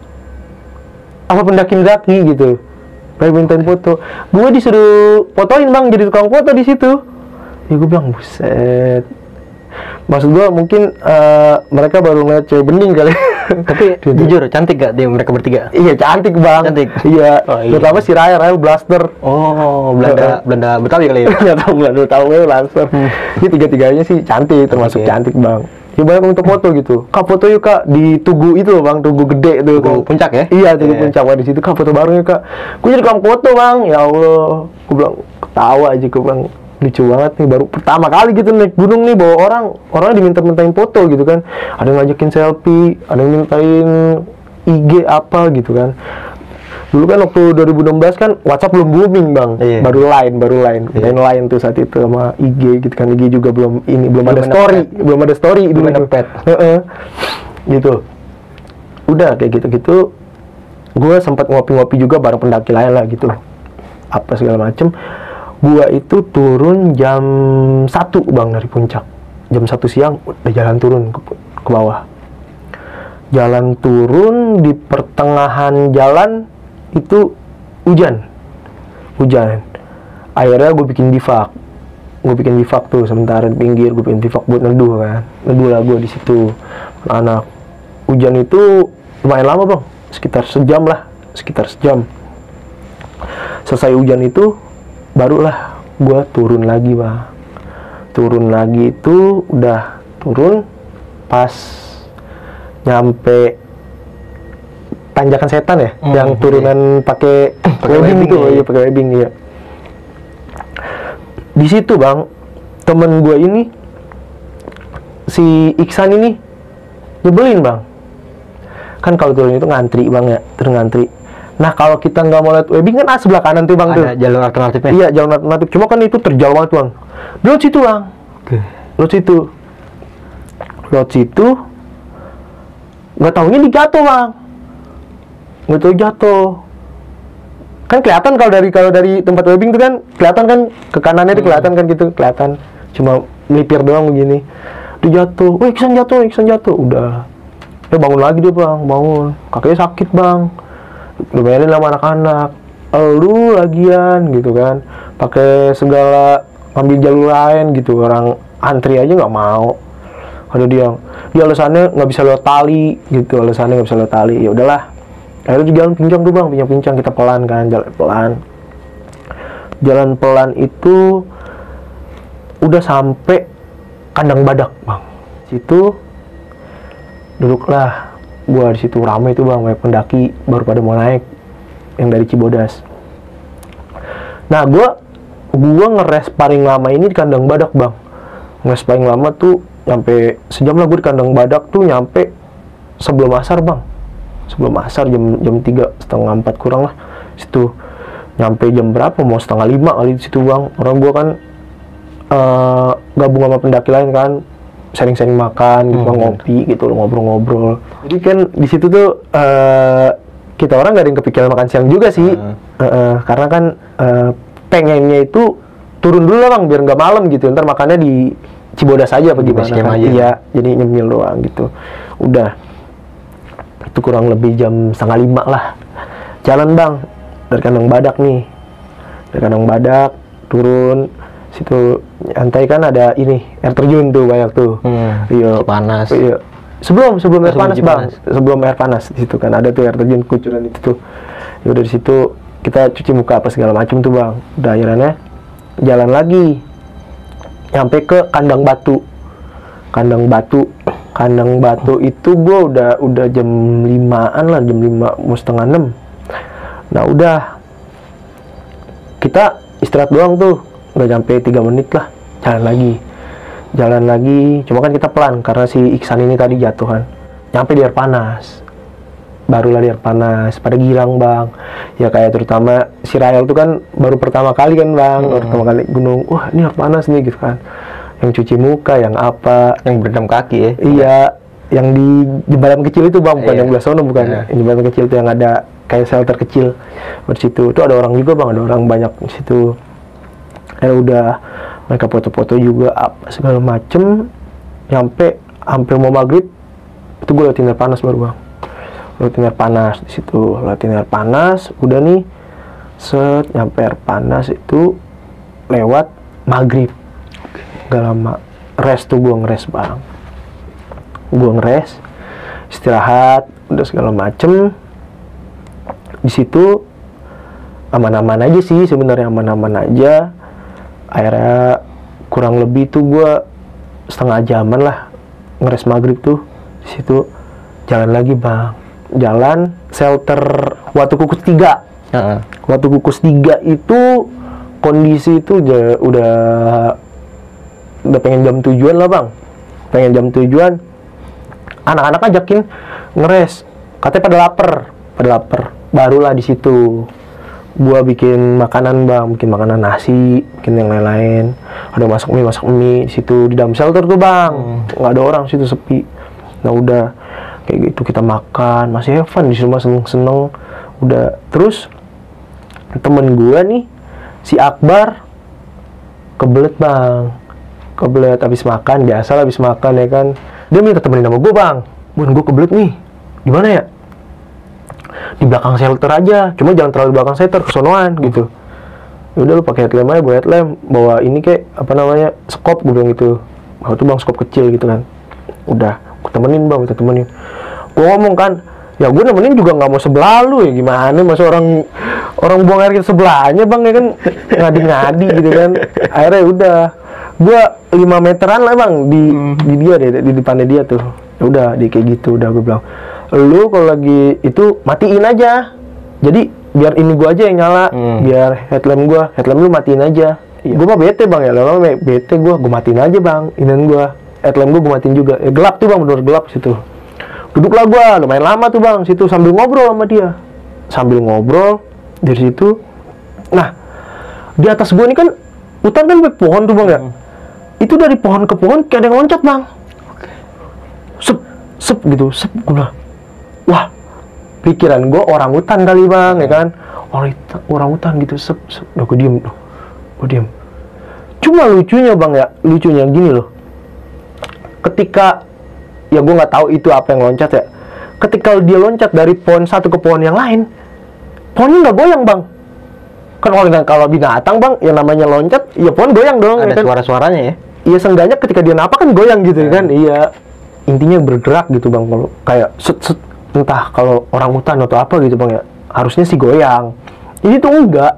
apa pendaki-pendaki gitu, banyak mintain foto. Gue disuruh fotoin bang, jadi tukang foto di situ. Ya gue bilang buset, maksud gue mungkin uh, mereka baru ngeliat cewek bening kali. Tapi jujur cantik gak dia mereka bertiga? Iya cantik bang. Cantik? Iya. Oh, iya. Terutama si Raya, Raya blaster. Oh, Belanda, Belanda Betawi kali ya? Nggak tahu, nggak tahu gue blaster. Ini tiga-tiganya sih cantik, termasuk ya? cantik bang. Ya banyak untuk foto gitu. Kak foto yuk kak di Tugu itu loh bang, Tugu gede itu. Tugu puncak ya? Iya, Tugu Iya. puncak. Wah di situ kak foto baru ya kak. Gue jadi tukang foto bang. Ya Allah, gue bilang ketawa aja, gue bilang lucu banget nih, baru pertama kali gitu naik gunung nih bawa orang, orang diminta-mintain foto gitu kan. Ada yang ngajakin selfie, ada yang mintain I G apa gitu kan. Dulu kan waktu dua ribu enam belas kan WhatsApp belum booming bang, Iya. baru Line, baru Line, Iya. Line Line tuh saat itu sama I G gitu kan. I G juga belum ini, belum, Belum ada ada story, pet. belum ada story Belum dulu ada tuh. pet. Heeh. Gitu. Udah kayak gitu-gitu, gue sempat ngopi-ngopi juga bareng pendaki lain lah gitu, apa segala macem. Gua itu turun jam satu bang dari puncak, jam satu siang udah jalan turun ke, ke bawah. Jalan turun di pertengahan jalan itu hujan, hujan. Akhirnya gue bikin bivak, gue bikin bivak tuh sementara di pinggir, gue bikin bivak buat neduh kan, neduh lah gue di situ. Anak hujan itu lumayan lama bang, sekitar sejam lah, sekitar sejam. Selesai hujan itu barulah gue turun lagi bang. Turun lagi itu udah turun pas nyampe tanjakan setan ya, Hmm, yang turunan pakai Pakai webbing webbing itu, ya. iya pakai webbing ya. Di situ bang, temen gue ini si Iksan ini nyebelin bang. Kan kalau turun itu ngantri bang ya, terus ngantri. Nah kalau kita nggak mau lihat webbing kan ah, sebelah kanan tuh bang tuh. Ada jalur alternatifnya? Iya jalan alternatif, cuma kan itu terjal banget bang. Lewat situ bang, Oke. lewat situ, lewat situ, nggak taunya dijatuh bang, nggak tahu jatuh. Kan kelihatan kalau dari kalau dari tempat webbing itu kan kelihatan kan ke kanannya itu kelihatan kan gitu, kelihatan. Cuma melipir doang begini. Dia jatuh, wih Iksan jatuh, Iksan jatuh, udah. Dia bangun lagi dia bang, bangun, kakinya sakit bang. Lumayan sama anak-anak, elu lagian gitu kan, pakai segala ngambil jalur lain gitu, orang antri aja nggak mau. Ada dia, dia alasannya nggak bisa lewat tali gitu, alasannya nggak bisa lewat tali. Ya udahlah, akhirnya di jalan pincang tuh bang, pincang-pincang kita pelan kan, jalan pelan. Jalan pelan itu udah sampai kandang badak bang. Situ duduklah. Gua di situ ramai tuh bang, banyak pendaki baru pada mau naik yang dari Cibodas. Nah gua gua ngeres paling lama ini di kandang badak bang. Ngeres paling lama tuh nyampe sejam lah gue di kandang badak tuh, nyampe sebelum asar bang. Sebelum asar jam jam tiga setengah empat kurang lah situ. Nyampe jam berapa? Mau setengah lima kali di situ bang. Orang gua kan uh, gabung sama pendaki lain kan, sering-sering makan gitu, Hmm. ngopi gitu, ngobrol-ngobrol. Jadi kan di situ tuh uh, kita orang gak ada yang kepikiran makan siang juga sih. Hmm. Uh, uh, karena kan uh, pengennya itu turun dulu lah bang, biar nggak malam gitu. Ntar makannya di Cibodas aja apa Di gimana base camp kan. aja. Iya, jadi nyemil doang gitu. Udah. itu kurang lebih jam setengah lima lah. Jalan bang dari kandang badak nih, dari kandang badak turun situ nyantai kan ada ini air terjun tuh banyak tuh. Hmm, Iya panas. Iya. Sebelum sebelum air Sebelum panas Cipanas. bang, sebelum air panas di situ kan ada tuh air terjun kucuran itu tuh. Ya udah di situ kita cuci muka apa segala macam tuh bang. Udah akhirnya jalan lagi, nyampe ke kandang batu. Kandang batu, kandang batu itu gue udah udah jam limaan lah, jam lima mau setengah enam. Nah udah kita istirahat doang tuh, udah sampai tiga menit lah, jalan lagi, jalan lagi. Cuma kan kita pelan karena si Iksan ini tadi jatuh kan, nyampe di air panas, barulah di air panas, pada girang bang. Ya kayak terutama si Rael tuh kan baru pertama kali kan bang, baru pertama kali gunung, wah ini air panas nih gitu kan. Yang cuci muka, yang apa, Yang berendam kaki ya. iya, yang di jembatan kecil itu bang, bukan Iya. yang belah sono bukan, Iya. yang jembatan kecil itu yang ada kayak shelter kecil di situ. Itu ada orang juga bang, ada orang banyak di situ. Ya udah, mereka foto-foto juga apa segala macem, nyampe hampir mau maghrib, itu gue latihan air panas baru bang, latihan air panas di situ, latihan air panas, udah nih, set, nyampe air panas itu lewat maghrib. Gak lama rest tuh gue ngeres bang, gue ngeres istirahat udah segala macem di situ, aman-aman aja sih sebenarnya, aman-aman aja. Akhirnya kurang lebih tuh gue setengah jaman lah ngeres maghrib tuh di situ. Jalan lagi bang, jalan shelter Watu Kukus tiga. Heeh. Watu Kukus tiga itu kondisi itu udah udah udah pengen jam tujuan lah bang, pengen jam tujuan. Anak-anak ajakin ngeres, katanya pada lapar, pada lapar. Barulah di situ gua bikin makanan bang, bikin makanan nasi, bikin yang lain-lain. Ada masak mie, masak mie di situ di dalam shelter tuh bang, nggak ada orang situ, sepi. Nah udah kayak gitu kita makan, masih have fun di rumah, seneng-seneng. Udah terus temen gua nih si Akbar kebelet bang, kebelet abis makan, biasa lah abis makan ya kan, dia minta temenin sama gue bang, bun gue kebelet nih, di mana ya? Di belakang shelter aja, cuma jangan terlalu belakang shelter, kesonoan gitu. Ya udah lu pakai headlamp aja, bawa headlamp, bawa ini kayak apa namanya, skop, gue bilang gitu. Bawa tuh bang, skop kecil gitu kan. Udah, gue temenin bang, kita temenin. Gue ngomong kan, ya gue nemenin juga nggak mau sebelah lu ya, gimana masa orang orang buang air kita sebelahnya bang ya kan, ngadi-ngadi gitu kan. Akhirnya udah, gue lima meteran lah bang di hmm. di dia deh, di depannya dia tuh. Ya udah dia kayak gitu, udah gue bilang, lu kalau lagi itu matiin aja, jadi biar ini gue aja yang nyala, hmm. biar headlamp gue, headlamp lu matiin aja. Iya. Gue mah bete bang ya, lama bete gue, gue matiin aja bang, inian gue, headlamp gue gue matiin juga. Ya, gelap tuh bang, bener gelap situ. Duduklah gue, lumayan lama tuh bang situ sambil ngobrol sama dia, sambil ngobrol dari situ. Nah di atas gue ini kan hutan kan banyak pohon tuh bang ya. Hmm. Itu dari pohon ke pohon kayak ada yang loncat bang, sep sep gitu, sep. Gue bilang, wah pikiran gue orang hutan kali bang, ya kan, orang orang hutan gitu, sep sep. Udah gue diem, gue diem. Cuma lucunya bang ya, lucunya gini loh, ketika ya gue nggak tahu itu apa yang loncat ya, ketika dia loncat dari pohon satu ke pohon yang lain, pohonnya nggak goyang bang. Kan kalau kalau binatang bang, yang namanya loncat, ya pohon goyang dong. Ada ya kan? suara-suaranya ya. Iya, seenggaknya ketika dia napak kan goyang gitu hmm. kan. Iya, intinya bergerak gitu bang. Kalau kayak set set, entah kalau orang hutan atau apa gitu bang ya, harusnya sih goyang. Ini tuh enggak.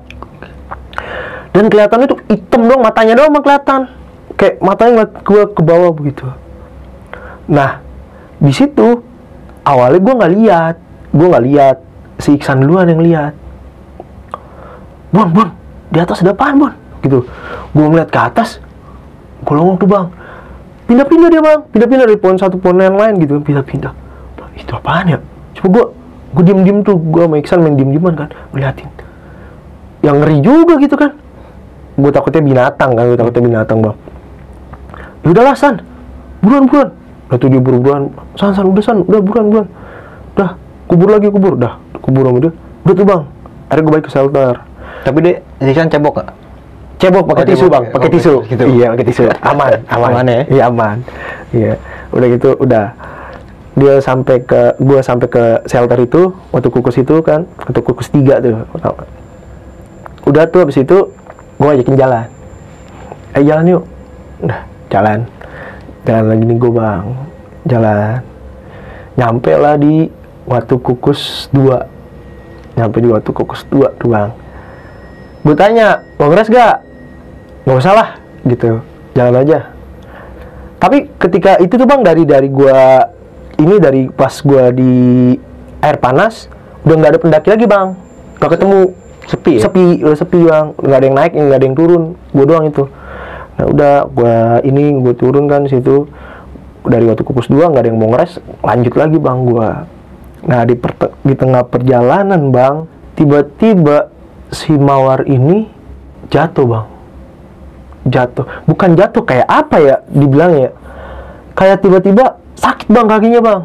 Dan kelihatannya tuh hitam dong, matanya doang mah kelihatan. Kayak matanya ngeliat gue ke bawah begitu. Nah, di situ awalnya gue nggak lihat, gue nggak lihat, si Iksan duluan yang lihat. Bun, bun, di atas ada apaan bun? Gitu. Gue ngeliat ke atas. Gue ngomong tuh bang, pindah-pindah dia bang, pindah-pindah dari pohon satu pohon yang lain gitu, pindah-pindah. Itu apaan ya? Coba gue, gue diem-diem tuh, gue sama Iksan main diem-dieman kan, ngeliatin. Yang ngeri juga gitu kan. Gue takutnya binatang kan, gue takutnya binatang bang. Yaudahlah San, buruan-buruan. Udah tuh dia buru-buruan, San, San, udah San, udah buruan-buruan. Udah, kubur lagi, kubur, udah, kubur sama dia. Udah tuh bang, akhirnya gue balik ke shelter. Tapi deh, Iksan cebok gak? Cebok pakai Oh, tisu cebok, bang, ya. pakai Oh, tisu. gitu. Iya pakai tisu, aman, aman. Aman ya? Iya aman. Iya, udah gitu, udah. dia sampai ke gue sampai ke shelter itu, waktu kukus itu kan, waktu kukus tiga tuh. Udah tuh abis itu gue ajakin jalan. Eh jalan yuk. Udah jalan. Jalan lagi nih gue bang. Jalan. Nyampe lah di waktu kukus dua. Nyampe di waktu kukus dua tuh bang. Gue tanya, mau ngeres gak? Gak usah lah gitu. Jalan aja. Tapi ketika itu tuh bang, dari dari gue ini dari pas gue di air panas udah nggak ada pendaki lagi bang, nggak ketemu, Sepi ya? sepi udah sepi bang, nggak ada yang naik, nggak ada yang turun, gue doang itu. Nah udah gue ini gue turun kan situ, dari waktu kukus dua nggak ada yang mau ngeres, lanjut lagi bang gue. Nah di, per- di tengah perjalanan bang, tiba-tiba si mawar ini jatuh bang, jatuh, bukan jatuh kayak apa ya dibilang ya, kayak tiba-tiba sakit bang kakinya bang,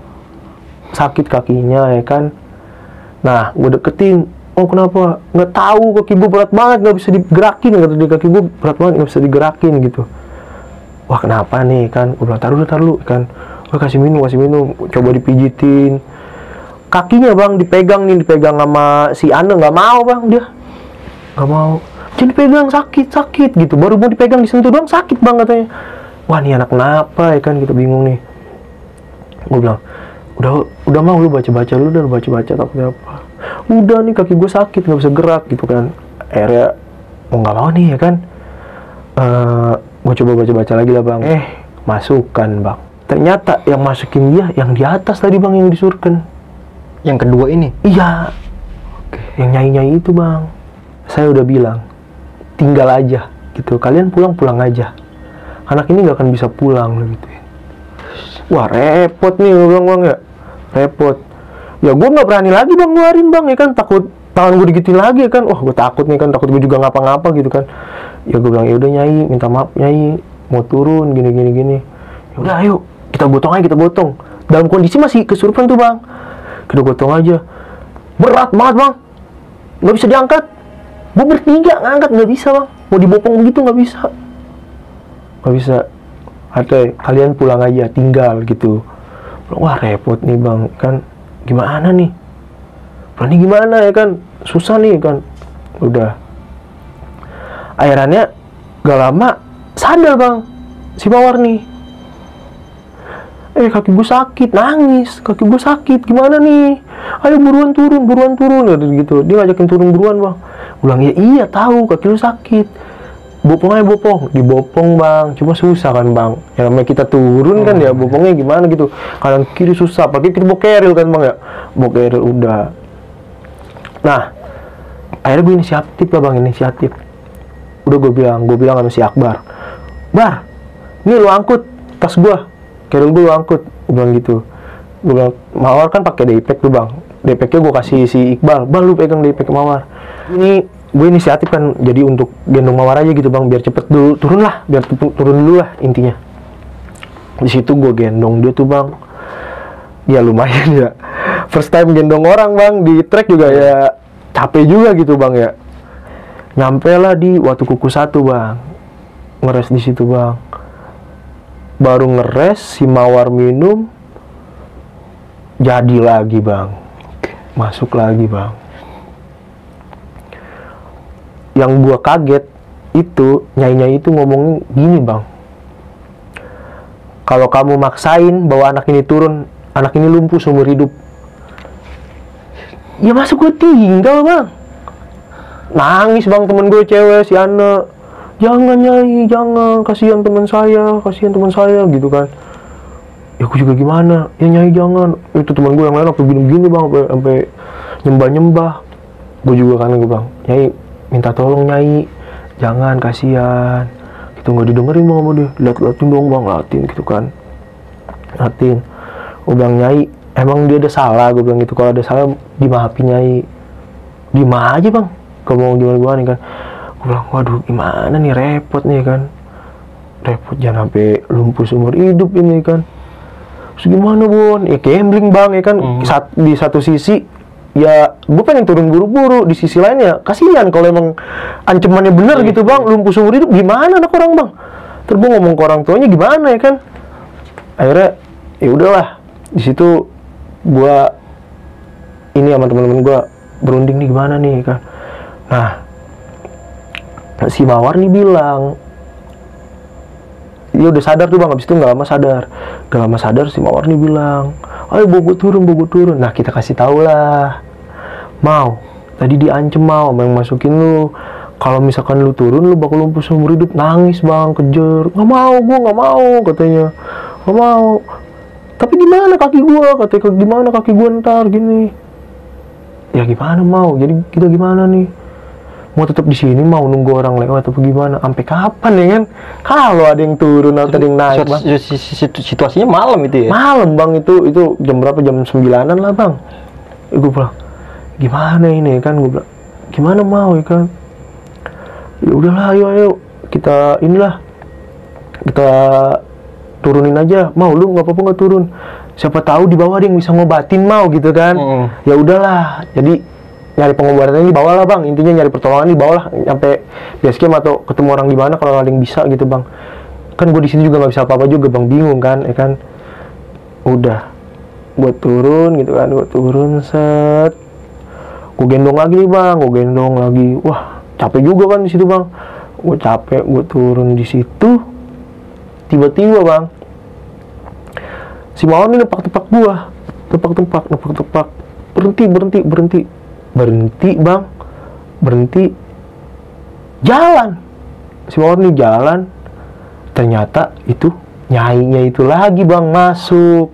sakit kakinya ya kan. Nah gue deketin, oh kenapa? Nggak tahu, kaki gue berat banget, nggak bisa digerakin, kata dia, kaki gue berat banget nggak bisa digerakin gitu. Wah kenapa nih kan? Gue bilang taruh dulu taruh dulu kan. Gue kasih minum kasih minum, coba dipijitin kakinya bang, dipegang nih, dipegang sama si Ane, nggak mau bang dia, nggak mau. Jadi dipegang sakit sakit gitu, baru mau dipegang disentuh doang sakit bang katanya. Wah nih anak kenapa ya kan, kita bingung nih. Gue bilang, udah udah mau lu baca-baca lu, udah lu baca-baca takutnya apa. Udah nih kaki gue sakit, nggak bisa gerak gitu kan. Akhirnya, mau nggak mau nih ya kan. Uh, gue coba baca-baca lagi lah bang. Eh, masukkan bang. Ternyata yang masukin dia, yang di atas tadi bang, yang disurken. Yang kedua ini? Iya. Oke, yang nyai-nyai itu bang. Saya udah bilang, tinggal aja gitu. Kalian pulang-pulang aja. Anak ini nggak akan bisa pulang gitu. Wah repot nih bang bang ya, repot. Ya gue nggak berani lagi bang ngeluarin bang ya kan, takut tangan gue digituin lagi ya kan. Wah gue takut nih kan, takut gue juga ngapa-ngapa gitu kan. Ya gue bilang ya udah nyai, minta maaf nyai, mau turun gini gini gini. Ya udah ayo kita gotong aja, kita gotong. Dalam kondisi masih kesurupan tuh bang, kita gotong aja. Berat banget bang, nggak bisa diangkat. Gue bertiga ngangkat nggak bisa bang, mau dibopong begitu nggak bisa, nggak bisa. Oke, kalian pulang aja, tinggal gitu. Wah repot nih bang, kan gimana nih? Ini gimana ya kan? Susah nih kan. Udah. Akhirnya gak lama sadar bang, si mawar nih. Eh kaki gue sakit, nangis. Kaki gue sakit, gimana nih? Ayo buruan turun, buruan turun gitu. Dia ngajakin turun buruan bang. Ulang ya iya tahu kaki lu sakit. Bopong aja bopong, dibopong bang, cuma susah kan bang. Yang namanya kita turun kan, hmm. ya bopongnya gimana gitu. Kanan kiri susah, pakai kita bokeril kan bang ya, bokeril udah. Nah, akhirnya gue inisiatif lah bang, inisiatif. Udah gue bilang, gue bilang sama si Akbar, Bar, ini lu angkut tas gue, keril gue lu angkut, gue bilang gitu. Gue bilang, mawar kan pakai daypack tuh bang, daypacknya gue kasih si Iqbal, Bang lu pegang daypack mawar. Ini gue inisiatif kan, jadi untuk gendong mawar aja gitu bang, biar cepet dulu turun lah, biar turun dulu lah intinya. Di situ gue gendong dia tuh bang, ya lumayan ya, first time gendong orang bang di trek juga ya capek juga gitu bang ya. Nyampe lah di waktu kukus satu bang, ngeres di situ bang, baru ngeres si mawar minum, jadi lagi bang, masuk lagi bang. Yang gua kaget itu nyai-nyai itu ngomongin gini bang, kalau kamu maksain bawa anak ini turun, anak ini lumpuh seumur hidup. Ya masa gue tinggal bang. Nangis bang temen gue cewek si Ana, jangan nyai, jangan, kasihan teman saya, kasihan teman saya gitu kan. Ya gue juga gimana, ya nyai jangan. Itu teman gue yang lain waktu gini-gini bang, sampai, sampai nyembah-nyembah. Gue juga kan gue bang, nyai minta tolong nyai, jangan, kasihan. Gitu nggak didengerin bang sama dia, liat-liatin dong bang, latin gitu kan, latin. Gue bilang nyai, emang dia ada salah, gue bilang gitu, kalau ada salah dimaafin nyai, dima aja bang, kalau mau gimana-gimana nih kan. Gue bilang waduh gimana nih, repot nih kan, repot jangan sampai lumpuh seumur hidup ini kan. Terus gimana bon, ya gambling bang ya kan. hmm. Sat, di satu sisi ya gue pengen turun buru-buru, di sisi lainnya kasihan kalau emang ancamannya bener hmm. gitu bang, lumpuh seumur hidup gimana anak orang bang. Terus gue ngomong ke orang tuanya gimana ya kan. Akhirnya ya udahlah, Di situ gua ini sama teman-teman gua berunding nih gimana nih kan. Nah, si Mawar nih bilang, dia udah sadar tuh bang, abis itu nggak lama sadar, nggak lama sadar si Mawar nih bilang, ayo bobo turun, bobo turun. Nah kita kasih tau lah, mau, tadi diancem mau, yang masukin lu, kalau misalkan lu turun lu bakal lumpuh seumur hidup. Nangis bang, kejer, nggak mau, gua nggak mau katanya, nggak mau. Tapi gimana kaki gua, katanya gimana kaki gua ntar gini. Ya gimana mau, jadi kita gimana nih? Mau tetap di sini, mau nunggu orang lewat atau gimana? Sampai kapan ya kan? Kalau ada yang turun atau ada yang naik, bang. Situasinya malam itu ya? Malam bang, itu itu jam berapa? Jam sembilanan lah bang. Ya, gue bilang, gimana ini kan? Gue bilang, gimana mau ya kan? Ya udahlah, ayo ayo kita inilah, kita turunin aja. Mau lu nggak apa-apa nggak turun? Siapa tahu di bawah ada yang bisa ngobatin mau gitu kan? Mm. Ya udahlah, jadi nyari pengobatan di bawah lah bang, intinya nyari pertolongan di bawah lah, sampai base camp atau ketemu orang di mana kalau ada yang bisa gitu bang. Kan gue di sini juga nggak bisa apa-apa juga bang, bingung kan, ya kan. Udah, gue turun gitu kan, gue turun set, gue gendong lagi nih bang, gue gendong lagi, wah capek juga kan di situ bang, gue capek, gue turun di situ, tiba-tiba bang, si Mawar ini nepak-tepak gue, tepak-tepak, nepak-tepak, berhenti, berhenti, berhenti. Berhenti bang, berhenti, jalan. Si Mawar nih jalan, ternyata itu nyainya itu lagi bang masuk.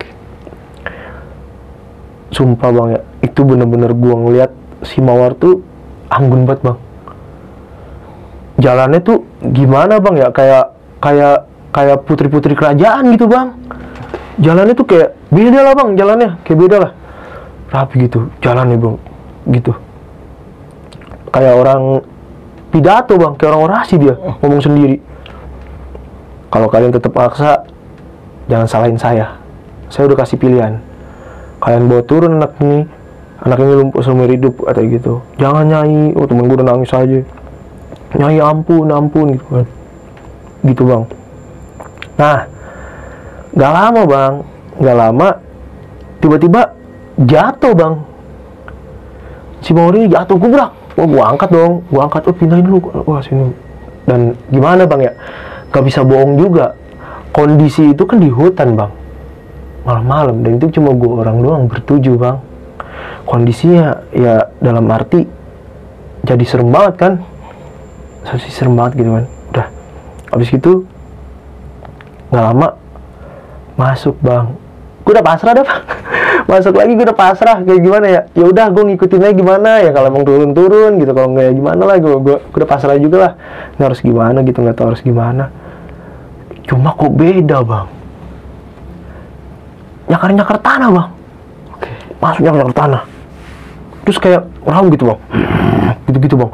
Sumpah bang ya, itu bener-bener gua ngeliat si Mawar tuh anggun banget bang. Jalannya tuh gimana bang ya, kayak kayak kayak putri-putri kerajaan gitu bang. Jalannya tuh kayak beda lah bang, jalannya kayak beda lah, rapi gitu jalannya bang. Gitu kayak orang pidato bang, kayak orang orasi dia ngomong sendiri. Kalau kalian tetap maksa, jangan salahin saya, saya udah kasih pilihan, kalian bawa turun anak ini, anak ini lumpuh seumur hidup atau gitu, jangan nyanyi. Oh temen gue udah nangis aja, nyanyi ampun ampun gitu kan, gitu bang. Nah gak lama bang, gak lama tiba-tiba jatuh bang. Si Mawar ini jatuh, gue bilang, wah gue angkat dong, gue angkat, oh pindahin dulu, wah sini. Dan gimana bang ya, gak bisa bohong juga, kondisi itu kan di hutan bang, malam-malam, dan itu cuma gue orang doang bertujuh bang. Kondisinya ya dalam arti jadi serem banget kan, sih serem banget gitu kan. Udah, habis gitu nggak lama masuk bang, gue udah pasrah dah bang. Masuk lagi gue udah pasrah, kayak gimana ya, ya udah gue ngikutin aja gimana ya, kalau emang turun-turun gitu, kalau nggak ya gimana lah, gue, gue gue udah pasrah juga lah, ini harus gimana gitu, nggak tahu harus gimana. Cuma kok beda bang, nyakar-nyakar tanah bang, oke, masuk nyakar tanah, terus kayak orang gitu bang, gitu-gitu bang,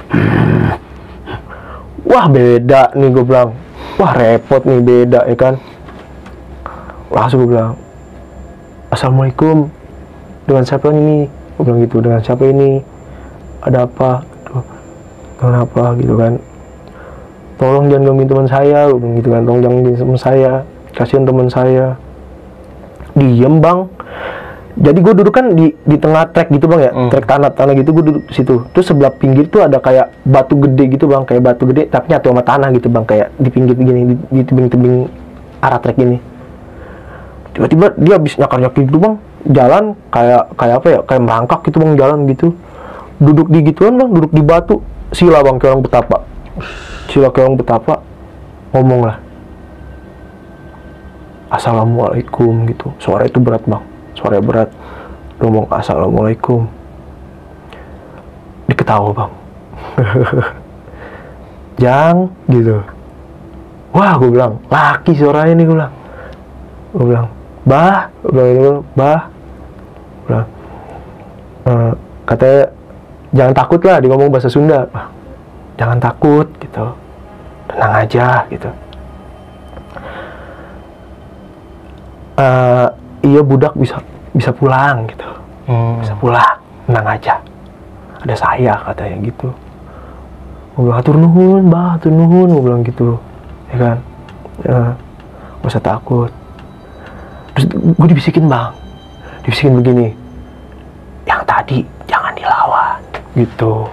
wah beda nih gue bilang, wah repot nih, beda ya kan. Langsung gue bilang, assalamualaikum, dengan siapa ini? Gue bilang gitu, dengan siapa ini? Ada apa? Tuh, kenapa gitu kan? Tolong jangan gangguin teman saya, gue bilang gitu kan. Tolong jangan gangguin teman saya, kasihan teman saya. Diem bang. Jadi gue duduk kan di di tengah trek gitu bang ya, hmm. trek tanah tanah gitu, gue duduk di situ. Terus sebelah pinggir tuh ada kayak batu gede gitu bang, kayak batu gede tapi nyatu sama tanah gitu bang, kayak di pinggir gini, di, di tebing-tebing arah trek ini. Tiba-tiba dia habis nyakar-nyakir gitu bang, jalan kayak kayak apa ya, kayak merangkak gitu bang, jalan gitu, duduk di gituan bang, duduk di batu, sila bang, kayak orang betapa, sila kayak orang betapa, ngomong lah, assalamualaikum gitu, suara itu berat bang, suara berat, ngomong assalamualaikum, diketawa bang, jang gitu, wah gue bilang, laki suaranya nih, gue bilang, gue bilang, bah, bilang, bah, bilang, uh, katanya jangan takut lah, dia ngomong bahasa Sunda, bah, jangan takut gitu, tenang aja gitu. Uh, iya budak bisa bisa pulang gitu, hmm. bisa pulang, tenang aja, ada saya katanya gitu. Gue bilang hatur nuhun, bah, hatur nuhun, gue bilang gitu, ya kan, uh, gak usah takut. Terus gue dibisikin bang, dibisikin begini, yang tadi jangan dilawan, gitu.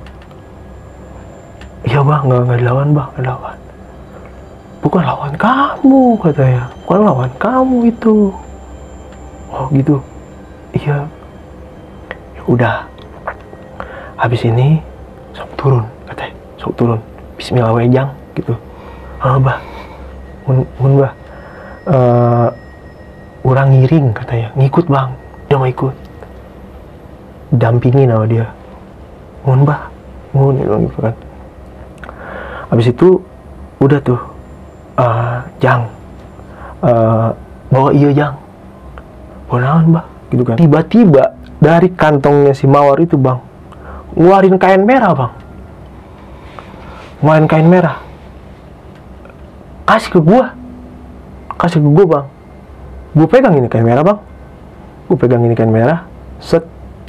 Iya bang, nggak nggak dilawan bang, nggak dilawan. Bukan lawan kamu katanya, bukan lawan kamu itu. Oh gitu, iya. Ya udah, habis ini sok turun katanya, sok turun. Bismillah wejang gitu. Ah bah, mun, mun bah. Uh, orang ngiring katanya, ngikut bang, dia mau ikut, dampingin sama dia, mun bah, mun gitu kan. Habis itu udah tuh, uh, jang, uh, bawa iya jang, bawa naon bah, gitu kan. Tiba-tiba dari kantongnya si Mawar itu bang, ngeluarin kain merah bang, ngeluarin kain merah, kasih ke gua, kasih ke gua bang. Gue pegang ini kain merah bang, gue pegang ini kain merah, set.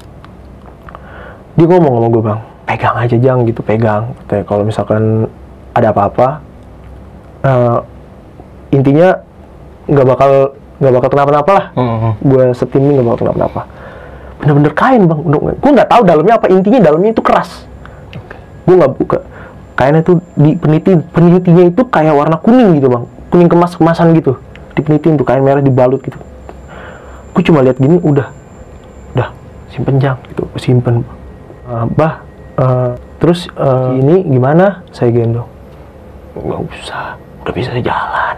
Dia ngomong sama gue bang, pegang aja jang gitu, pegang. Kayak kalau misalkan ada apa-apa, uh, intinya nggak bakal nggak bakal kenapa-napa lah. Mm-hmm. Gue setim ini nggak bakal kenapa-napa. Bener-bener kain bang, gue nggak tahu dalamnya apa, intinya dalamnya itu keras. Gue nggak buka, kainnya tuh di peniti penitinya itu kayak warna kuning gitu bang, kuning kemas kemasan gitu. Dipenitin tuh kain merah dibalut gitu. Gue cuma lihat gini, udah, udah simpen jang gitu, simpen. Uh, bah, uh, terus uh, ini gimana? Saya gendong. Nggak usah, udah bisa jalan.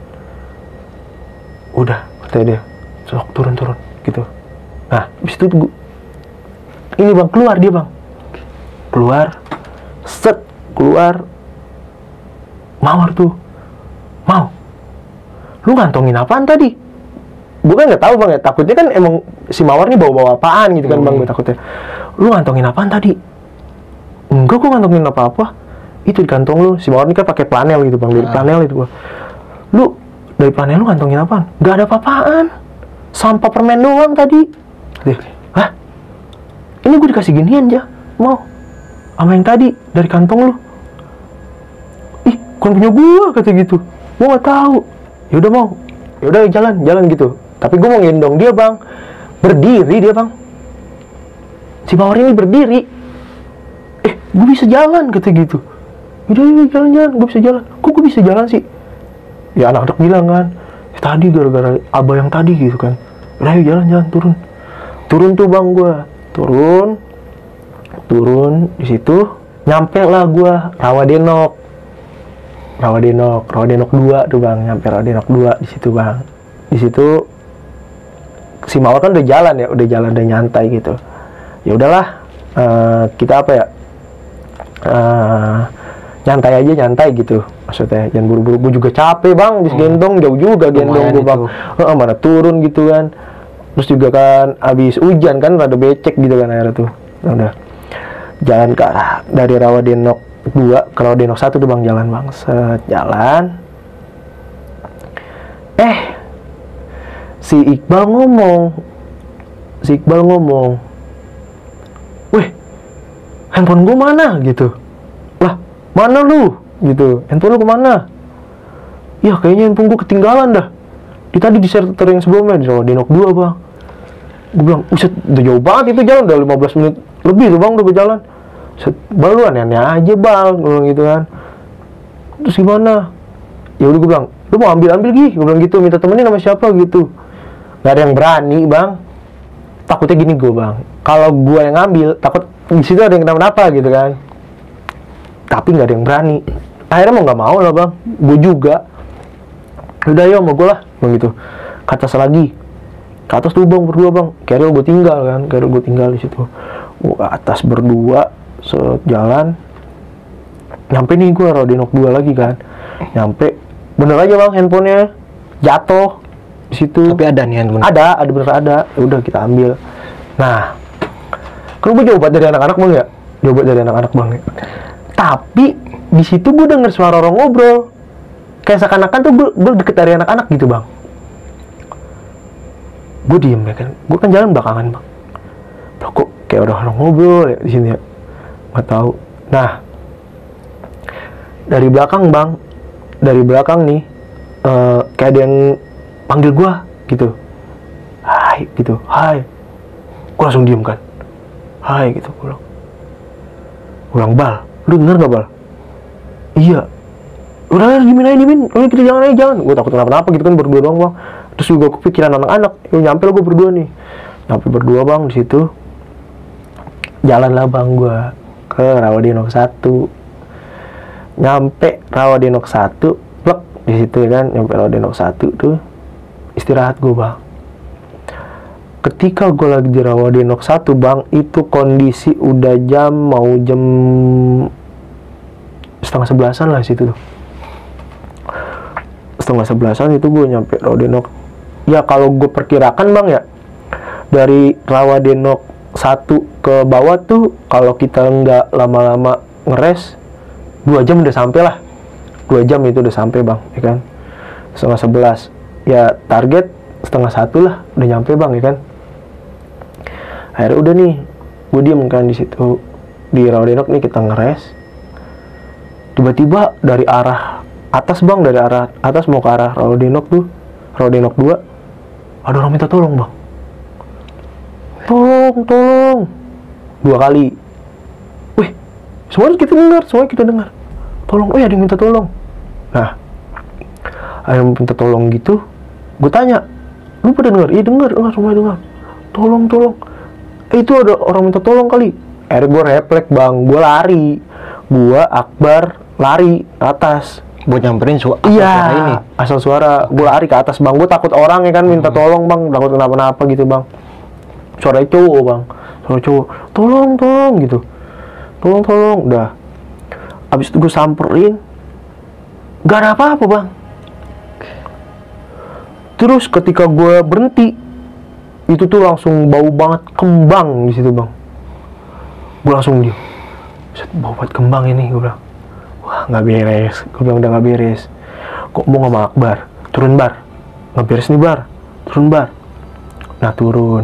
Udah, katanya dia, sok turun-turun gitu. Nah, habis itu gua, ini bang keluar dia bang, keluar, set keluar, Mawar tuh, mau. Lu ngantongin apaan tadi? Gue kan nggak tahu bang ya, takutnya kan emang si Mawar nih bawa-bawa apaan gitu kan. Hmm. Bang, gue takutnya. Lu ngantongin apaan tadi? Enggak, gue ngantongin apa-apa. Itu di kantong lu. Si Mawar ini kan pakai planel gitu bang, dari hmm. planel itu. Lu dari planel lu ngantongin apaan? Gak ada apa-apaan. Sampah permen doang tadi. Deh, hah? Ini gue dikasih ginian aja, mau? Sama yang tadi dari kantong lu. Ih, bukan punya gue kata gitu. Gue nggak tahu. Ya udah mau, ya udah jalan jalan gitu. Tapi gue mau gendong dia bang, berdiri dia bang. Si Mawar ini berdiri. Eh, gue bisa jalan kata gitu. Udah ya jalan jalan, gue bisa jalan. Kok gue bisa jalan sih? Ya anak-anak bilang kan, eh, tadi gara-gara abah yang tadi gitu kan. Udah ya jalan jalan turun, turun tuh bang gue, turun, turun di situ, nyampe lah gue Rawadenok. Rawadenok, Rawadenok dua tuh bang, nyampe Rawadenok dua di situ bang. Di situ si Mawar kan udah jalan ya, udah jalan udah nyantai gitu. Ya udahlah, uh, kita apa ya? Uh, nyantai aja nyantai gitu. Maksudnya jangan buru-buru. Gue juga capek bang, bis gendong hmm. jauh juga gendong gue bang. Uh, mana turun gitu kan. Terus juga kan abis hujan kan rada becek gitu kan airnya tuh. Nah, udah jalan ke arah dari Rawadenok dua ke Rawadenok satu tuh bang, jalan bang, set jalan. Eh, si Iqbal ngomong, si Iqbal ngomong, weh, handphone gue mana gitu? Lah, mana lu? Gitu, handphone lu kemana? Ya kayaknya handphone gue ketinggalan dah. Di tadi di shelter yang sebelumnya di Rawadenok dua bang. Gue bilang, uset, udah jauh banget itu jalan, udah lima belas menit lebih tuh bang udah berjalan. Bal lu aneh-aneh aja bal, gue bilang gitu kan. Terus gimana? Ya udah gue bilang, lu mau ambil-ambil gih, gue bilang gitu, minta temenin sama siapa gitu. Gak ada yang berani bang. Takutnya gini gue bang, kalau gue yang ngambil, takut di situ ada yang kenapa-napa gitu kan. Tapi nggak ada yang berani. Akhirnya mau nggak mau lah bang, gue juga. Udah yo mau gue lah, bang gitu. Ke atas lagi, ke atas tuh bang berdua bang. Keril gue tinggal kan, keril gue tinggal di situ. Gue ke atas berdua. Sejalan nyampe nih gue Rawadenok dua lagi kan, nyampe bener aja bang handphonenya jatuh di situ. Tapi ada nih handphone, ada ada bener ada. Ya udah kita ambil. Nah kalau gue jauh dari anak-anak bang ya, jauh dari anak-anak bang ya. Tapi di situ gue denger suara orang ngobrol, kayak seakan-akan tuh gue, gue deket dari anak-anak gitu bang. Gue diem ya kan, gue kan jalan belakangan bang. Loh, kok kayak udah orang ngobrol ya di sini ya, nggak tahu. Nah dari belakang bang, dari belakang nih uh, kayak ada yang panggil gua gitu. Hai gitu, hai. Gue langsung diem kan. Hai gitu, gue bilang. Gue bilang, Bal, lu denger gak Bal? Iya. Udah diemin aja, diemin. Udah kita jangan aja, jangan. Gue takut kenapa-napa gitu kan, berdua doang bang. Terus juga kepikiran anak-anak. Ya, nyampe lah gue berdua nih. Nyampe berdua bang di situ. Jalan lah bang gue ke Rawadenok satu. Nyampe Rawadenok satu, plek di situ kan. Nyampe Rawadenok satu tuh istirahat gue bang. Ketika gue lagi di Rawadenok satu bang, itu kondisi udah jam mau jam setengah sebelasan lah situ tuh. Setengah sebelasan itu gue nyampe Rawadenok. Ya kalau gue perkirakan bang ya, dari Rawadenok satu ke bawah tuh kalau kita nggak lama-lama ngeres, dua jam udah sampai lah. Dua jam itu udah sampai bang, ya kan? Setengah sebelas. Ya target setengah satu lah, udah nyampe bang, ya kan? Akhirnya udah nih, gue diem kan di situ di Rawadenok nih kita ngeres. Tiba-tiba dari arah atas bang, dari arah atas mau ke arah Rawadenok tuh, Rawadenok dua, ada orang minta tolong bang. Tolong, tolong. Dua kali. Wih, semuanya kita dengar, semuanya kita dengar. Tolong, oh ya ada yang minta tolong. Nah, ada yang minta tolong gitu. Gue tanya, lu pada dengar? Iya dengar, enggak semuanya dengar. Tolong, tolong. Eh, itu ada orang minta tolong kali. Akhirnya gue refleks bang, gue lari. Gue Akbar lari ke atas. Buat nyamperin su asal iya, suara ini. asal suara. Gue lari ke atas bang. Gue takut orang ya kan minta tolong bang, takut kenapa-napa gitu bang. Suara cowok bang, suara cowok. Tolong, tolong gitu. Tolong, tolong. Udah. Abis itu gue samperin. Gak ada apa-apa bang. Terus ketika gue berhenti, itu tuh langsung bau banget kembang di situ bang. Gue langsung diem. Bau banget kembang ini, gue bilang. Wah nggak beres. Gue bilang udah nggak beres. Kok mau sama Akbar? Turun bar. Nggak beres nih bar. Turun bar. Nah turun.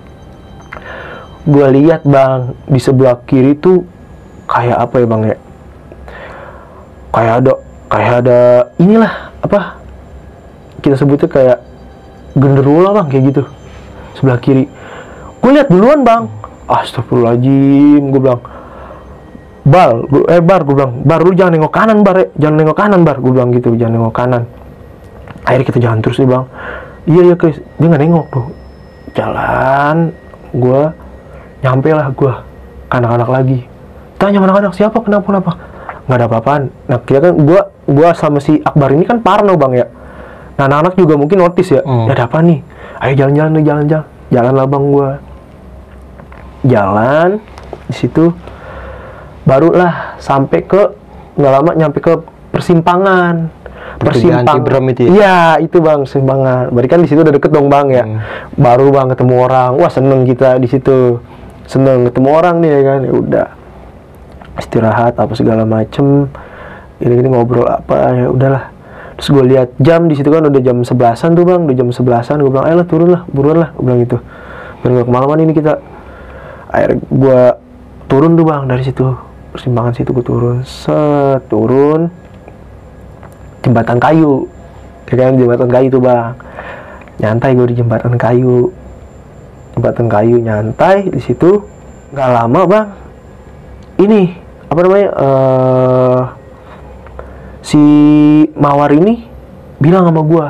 Gue lihat bang di sebelah kiri tuh kayak apa ya bang ya? Kayak ada, kayak ada inilah apa? Kita sebutnya kayak genderuwo lah bang, kayak gitu. Sebelah kiri. Gue lihat duluan bang. Astagfirullahaladzim, gue bilang. Bal, gua, eh bar, gue bilang. Bar, lu jangan nengok kanan bar, eh. jangan nengok kanan bar, gue bilang gitu, jangan nengok kanan. Akhirnya kita jalan terus nih bang. Iya iya Chris, dia nggak nengok tuh. Jalan, gue nyampe lah gue ke anak-anak lagi. Tanya anak-anak siapa, kenapa kenapa? Nggak ada apa-apaan. Nah kita kan gue gue sama si Akbar ini kan parno bang ya. Nah anak-anak juga mungkin notice ya. Hmm. Ya ada apa nih? Ayo jalan-jalan nih, jalan-jalan. Jalan lah bang gue. Jalan di situ. Barulah sampai ke nggak lama nyampe ke persimpangan. Persimpangan itu ya? Iya itu bang, persimpangan. Berarti kan di situ udah deket dong bang ya. Hmm. Baru bang ketemu orang. Wah seneng kita di situ. Seneng ketemu orang nih ya kan. Ya udah istirahat apa segala macem. Ini-ini ngobrol apa ya udahlah. Terus gue lihat jam di situ kan udah jam sebelasan tuh bang, udah jam sebelasan. Gue bilang, ayolah turun lah, buruan lah, gue bilang gitu. Biar nggak kemalaman ini kita. Akhirnya gue turun tuh bang dari situ, persimpangan situ gue turun, set turun jembatan kayu, ya kan jembatan kayu tuh bang. Nyantai gue di jembatan kayu, jembatan kayu nyantai di situ. Nggak lama bang, ini apa namanya? Uh, si Mawar ini bilang sama gua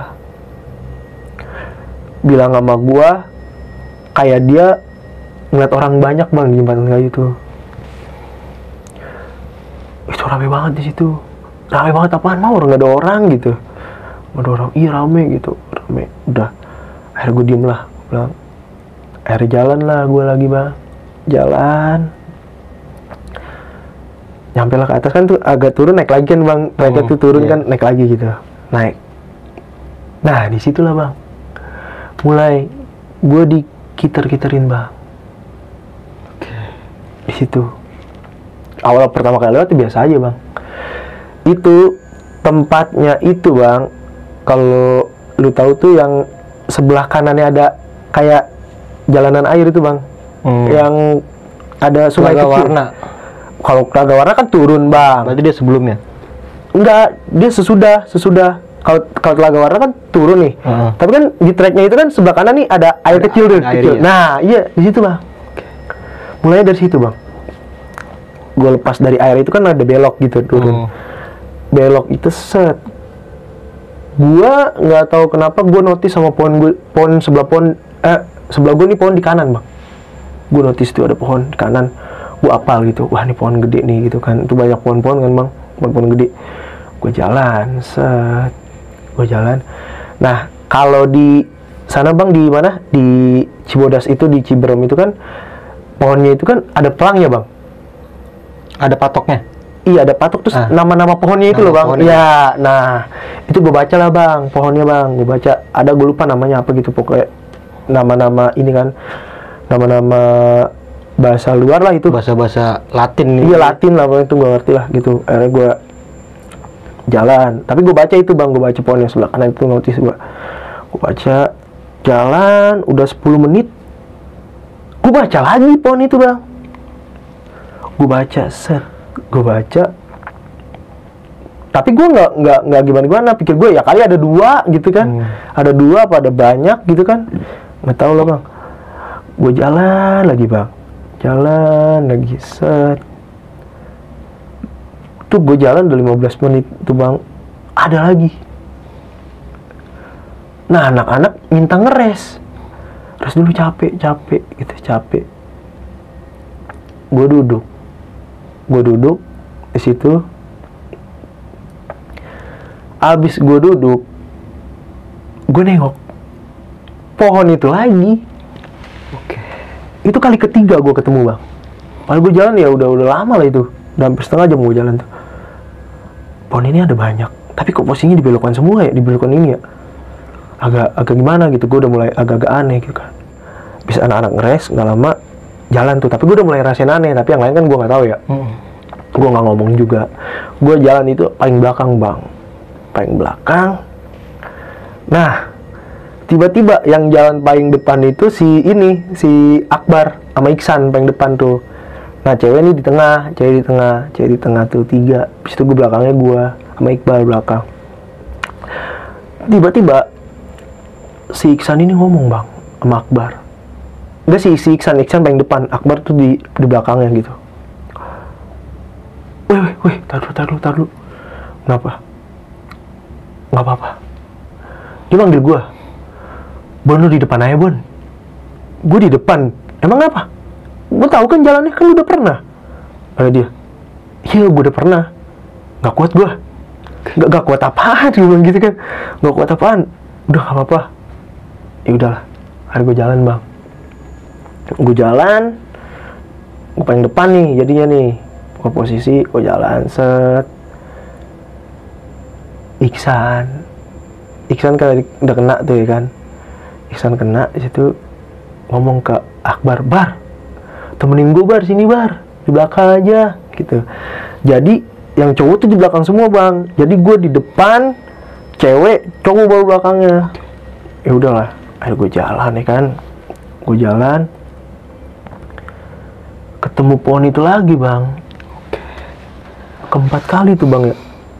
bilang sama gua kayak dia ngeliat orang banyak bang di jembatan kayu itu. Itu rame banget di situ, rame banget apaan Mawar, nggak ada orang gitu, nggak ada orang. Iya rame gitu, rame. Udah akhirnya gue diem lah, bilang akhirnya jalan lah gue lagi bang, jalan nyampe lah ke atas kan tuh agak turun naik lagi kan bang, naik oh, tuh turun iya. Kan naik lagi gitu, naik. Nah disitulah bang, mulai gue dikitar-kitarin bang. Okay. Di situ awal pertama kali lewat biasa aja bang. Itu tempatnya itu bang, kalau lu tahu tuh yang sebelah kanannya ada kayak jalanan air itu bang, hmm. yang ada sungai kecil. Warna. Kalau Telaga Warna kan turun bang. Berarti dia sebelumnya? Enggak, dia sesudah, sesudah, kalau kalau Telaga Warna kan turun nih. Heeh. Tapi kan di treknya itu kan sebelah kanan nih ada air Ada- kecil tuh, ada air, kecil. iya. Nah, iya di situ bang. Mulainya dari situ bang. Gue lepas dari air itu kan ada belok gitu turun. Oh. Belok itu set. Gua nggak tahu kenapa gue notice sama pohon gue, pohon sebelah pohon, eh sebelah gue nih pohon di kanan bang. Gue notice tuh ada pohon di kanan. Gue apal gitu. Wah ini pohon gede nih gitu kan. Itu banyak pohon-pohon kan bang, pohon-pohon gede. Gue jalan, set. Gue jalan. Nah kalau di sana bang di mana di Cibodas itu di Ciberem itu kan pohonnya itu kan ada pelangnya bang. Ada patoknya. Iya ada patok terus Ah. nama-nama pohonnya itu Nama loh bang. pohonnya. Iya, nah itu gue baca lah bang pohonnya bang. Gue baca ada gue lupa namanya apa gitu pokoknya nama-nama ini kan nama-nama bahasa luar lah itu. Bahasa-bahasa Latin nih. Iya Latin lah pokoknya itu gue ngerti lah gitu. Akhirnya gue jalan. Tapi gue baca itu bang, gue baca pohon yang sebelah kanan itu notice gue. Gue baca jalan udah sepuluh menit. Gue baca lagi pohon itu bang. Gue baca set. Gue baca tapi gue nggak nggak nggak gimana gimana pikir gue ya kali ada dua gitu kan. Hmm. Ada dua apa ada banyak gitu kan nggak tahu lah bang. Gue jalan lagi bang, jalan lagi set tuh gue jalan udah lima belas menit tuh bang, ada lagi. Nah anak-anak minta ngeres, res dulu capek capek gitu capek. Gue duduk gue duduk di situ. Abis gue duduk, gue nengok pohon itu lagi. Oke. Itu kali ketiga gue ketemu bang. Padahal gue jalan ya udah udah lama lah itu, udah hampir setengah jam gue jalan tuh. Pohon ini ada banyak, tapi kok posisinya dibelokkan semua ya, dibelokkan ini ya. Agak agak gimana gitu, gue udah mulai agak-agak aneh gitu kan. Bisa anak-anak ngeres nggak lama jalan tuh, tapi gue udah mulai rasain aneh. Tapi yang lain kan gue nggak tahu ya. Hmm. Gue nggak ngomong juga. Gue jalan itu paling belakang bang, paling belakang. Nah tiba-tiba yang jalan paling depan itu si ini si Akbar sama Iksan paling depan tuh. Nah cewek ini di tengah, cewek di tengah, cewek di tengah tuh tiga. Habis itu gue belakangnya gue sama Iqbal belakang. Tiba-tiba si Iksan ini ngomong bang sama Akbar. Enggak sih si Iksan, Iksan paling depan, Akbar tuh di di belakangnya gitu. Weh, weh, weh, taruh, taruh, taruh. Kenapa? Nggak apa-apa. Dia manggil gue. Bon, lu di depan aja, Bon. Gue di depan. Emang apa? Gue tahu kan jalannya, kan lu udah pernah. Ada dia. Iya, gue udah pernah. Nggak kuat gue. Nggak, nggak kuat apaan, gue bilang gitu kan. Nggak kuat apaan. Udah, nggak apa-apa. Ya udahlah. Hari gue jalan, bang. Gue jalan. Gue paling depan nih, jadinya nih. Ke posisi, gue jalan, set. Iksan. Iksan kan udah kena tuh ya kan. Iksan kena, di situ ngomong ke Akbar, Bar, temenin gue Bar, sini Bar, di belakang aja, gitu. Jadi yang cowok tuh di belakang semua bang. Jadi gue di depan, cewek, cowok baru belakangnya. Ya udahlah, ayo gue jalan ya kan. Gue jalan, ketemu pohon itu lagi bang. Keempat kali tuh bang ya.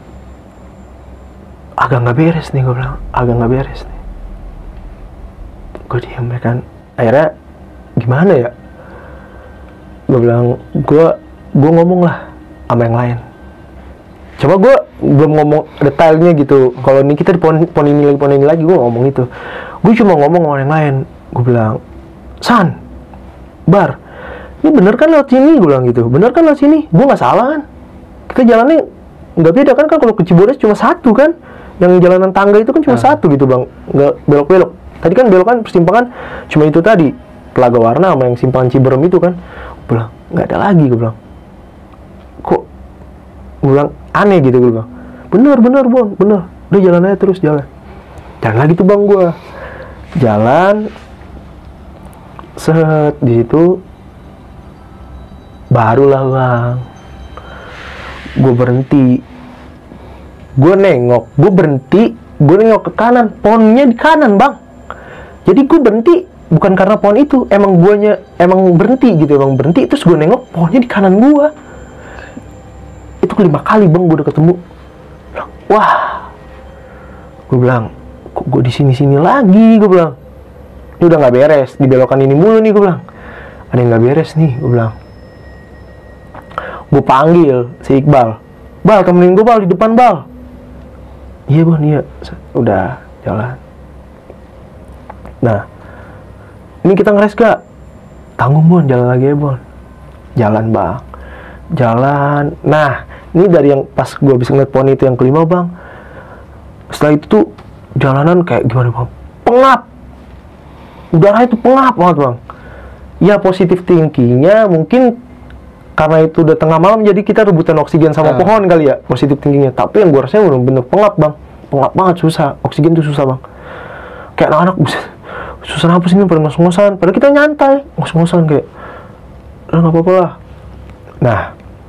Agak nggak beres nih gue bilang, agak nggak beres nih. Gue diam ya kan. Akhirnya gimana ya? Gue bilang, gue gue ngomong lah sama yang lain. Coba gue belum ngomong detailnya gitu. Kalau ini kita di pohon, pohon ini lagi, pohon ini lagi, gue ngomong itu. Gue cuma ngomong sama yang lain. Gue bilang, San, Bar, ini bener kan lewat sini? Gue bilang gitu. Bener kan lewat sini? Gue nggak salah kan? Kita jalannya nggak beda kan? Kan kalau ke Cibodas cuma satu kan? Yang jalanan tangga itu kan cuma Ah. satu gitu bang. Nggak belok-belok. Tadi kan belokan persimpangan cuma itu tadi. Telaga Warna sama yang simpangan Ciberem itu kan. Gue bilang, nggak ada lagi. Gue bilang, kok? Gue bilang, aneh gitu gue bilang. Bener, bener bang, bener. Udah jalan aja terus, jalan. Jalan lagi tuh bang gue. Jalan. Set, di situ. Barulah bang. Gue berhenti. Gue nengok, gue berhenti. Gue nengok ke kanan, pohonnya di kanan bang. Jadi gue berhenti bukan karena pohon itu, emang guanya emang berhenti gitu, emang berhenti. Terus gue nengok pohonnya di kanan gue. Itu kelima kali bang gue udah ketemu. Wah, Gue bilang, kok gue di sini-sini lagi, gue bilang. Ini udah nggak beres, dibelokan ini mulu nih, gue bilang. Ada yang nggak beres nih, gue bilang. Gue panggil si Iqbal, Bal, temenin gue Bal di depan Bal. Iya Bon, iya. Udah jalan. Nah, ini kita ngeres gak? Tanggung Bon, jalan lagi ya Bon. Jalan bang, jalan. Nah, ini dari yang pas gue habis ngeliat poni itu yang kelima bang. Setelah itu tuh jalanan kayak gimana bang? Pengap. Udara itu pengap banget bang. Ya positif thinkingnya mungkin karena itu udah tengah malam jadi kita rebutan oksigen sama uh. pohon kali ya, positif thinkingnya. Tapi yang gue rasain bener-bener pengap bang. Pengap banget, susah. Oksigen tuh susah bang. Kayak anak-anak susah apa sih ini pada ngos-ngosan. Padahal kita nyantai, ngos-ngosan kayak udah nggak apa-apa lah. Nah,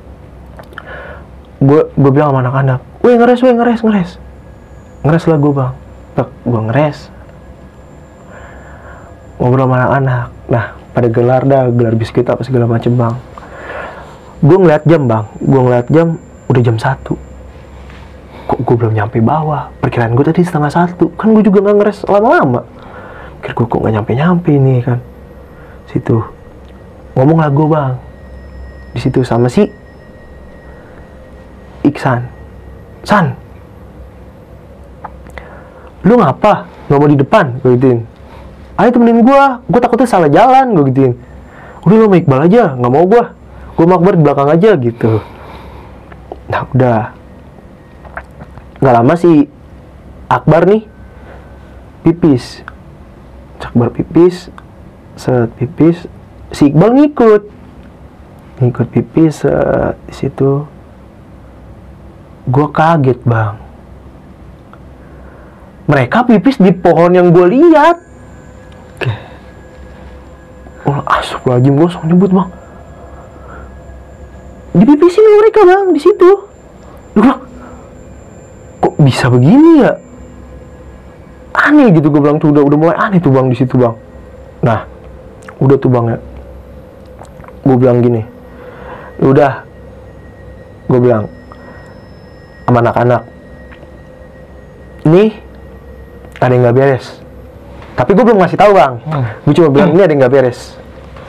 gue gue bilang sama anak-anak, weh ngeres, weh ngeres, ngeres, ngeres lah gue bang. Tak, gue ngeres. Ngobrol sama anak-anak. Nah, pada gelar dah, gelar biskuit apa segala macem bang. Gue ngeliat jam bang, gue ngeliat jam udah jam satu. Kok gue belum nyampe bawah? Perkiraan gue tadi setengah satu. Kan gue juga nggak ngeres lama-lama. Pikir gue kok nggak nyampe-nyampe nih kan. Situ ngomong lah gue bang. Di situ sama si Iksan. San, lu ngapa? Nggak mau di depan? Gue gituin. Ayo temenin gue. Gue takutnya salah jalan. Gue gituin. Udah lu sama Iqbal aja. Nggak mau gue. Gue mau Akbar di belakang aja gitu. Nah udah. Nggak lama si Akbar nih pipis. Akbar pipis. Set pipis. Si Iqbal ngikut. Ngikut pipis set di situ. Gue kaget bang. Mereka pipis di pohon yang gue lihat. Oh, astagfirullahaladzim, gue langsung nyebut bang. Dipipisin mereka bang di situ. Gue bilang, kok bisa begini ya? Aneh gitu gue bilang tuh udah udah mulai aneh tuh bang di situ bang. Nah, udah tuh bang ya. Gue bilang gini, udah, gue bilang sama anak-anak, nih ada yang nggak beres. Tapi gue belum ngasih tahu bang. Hmm. Gue cuma bilang ini ada yang nggak beres.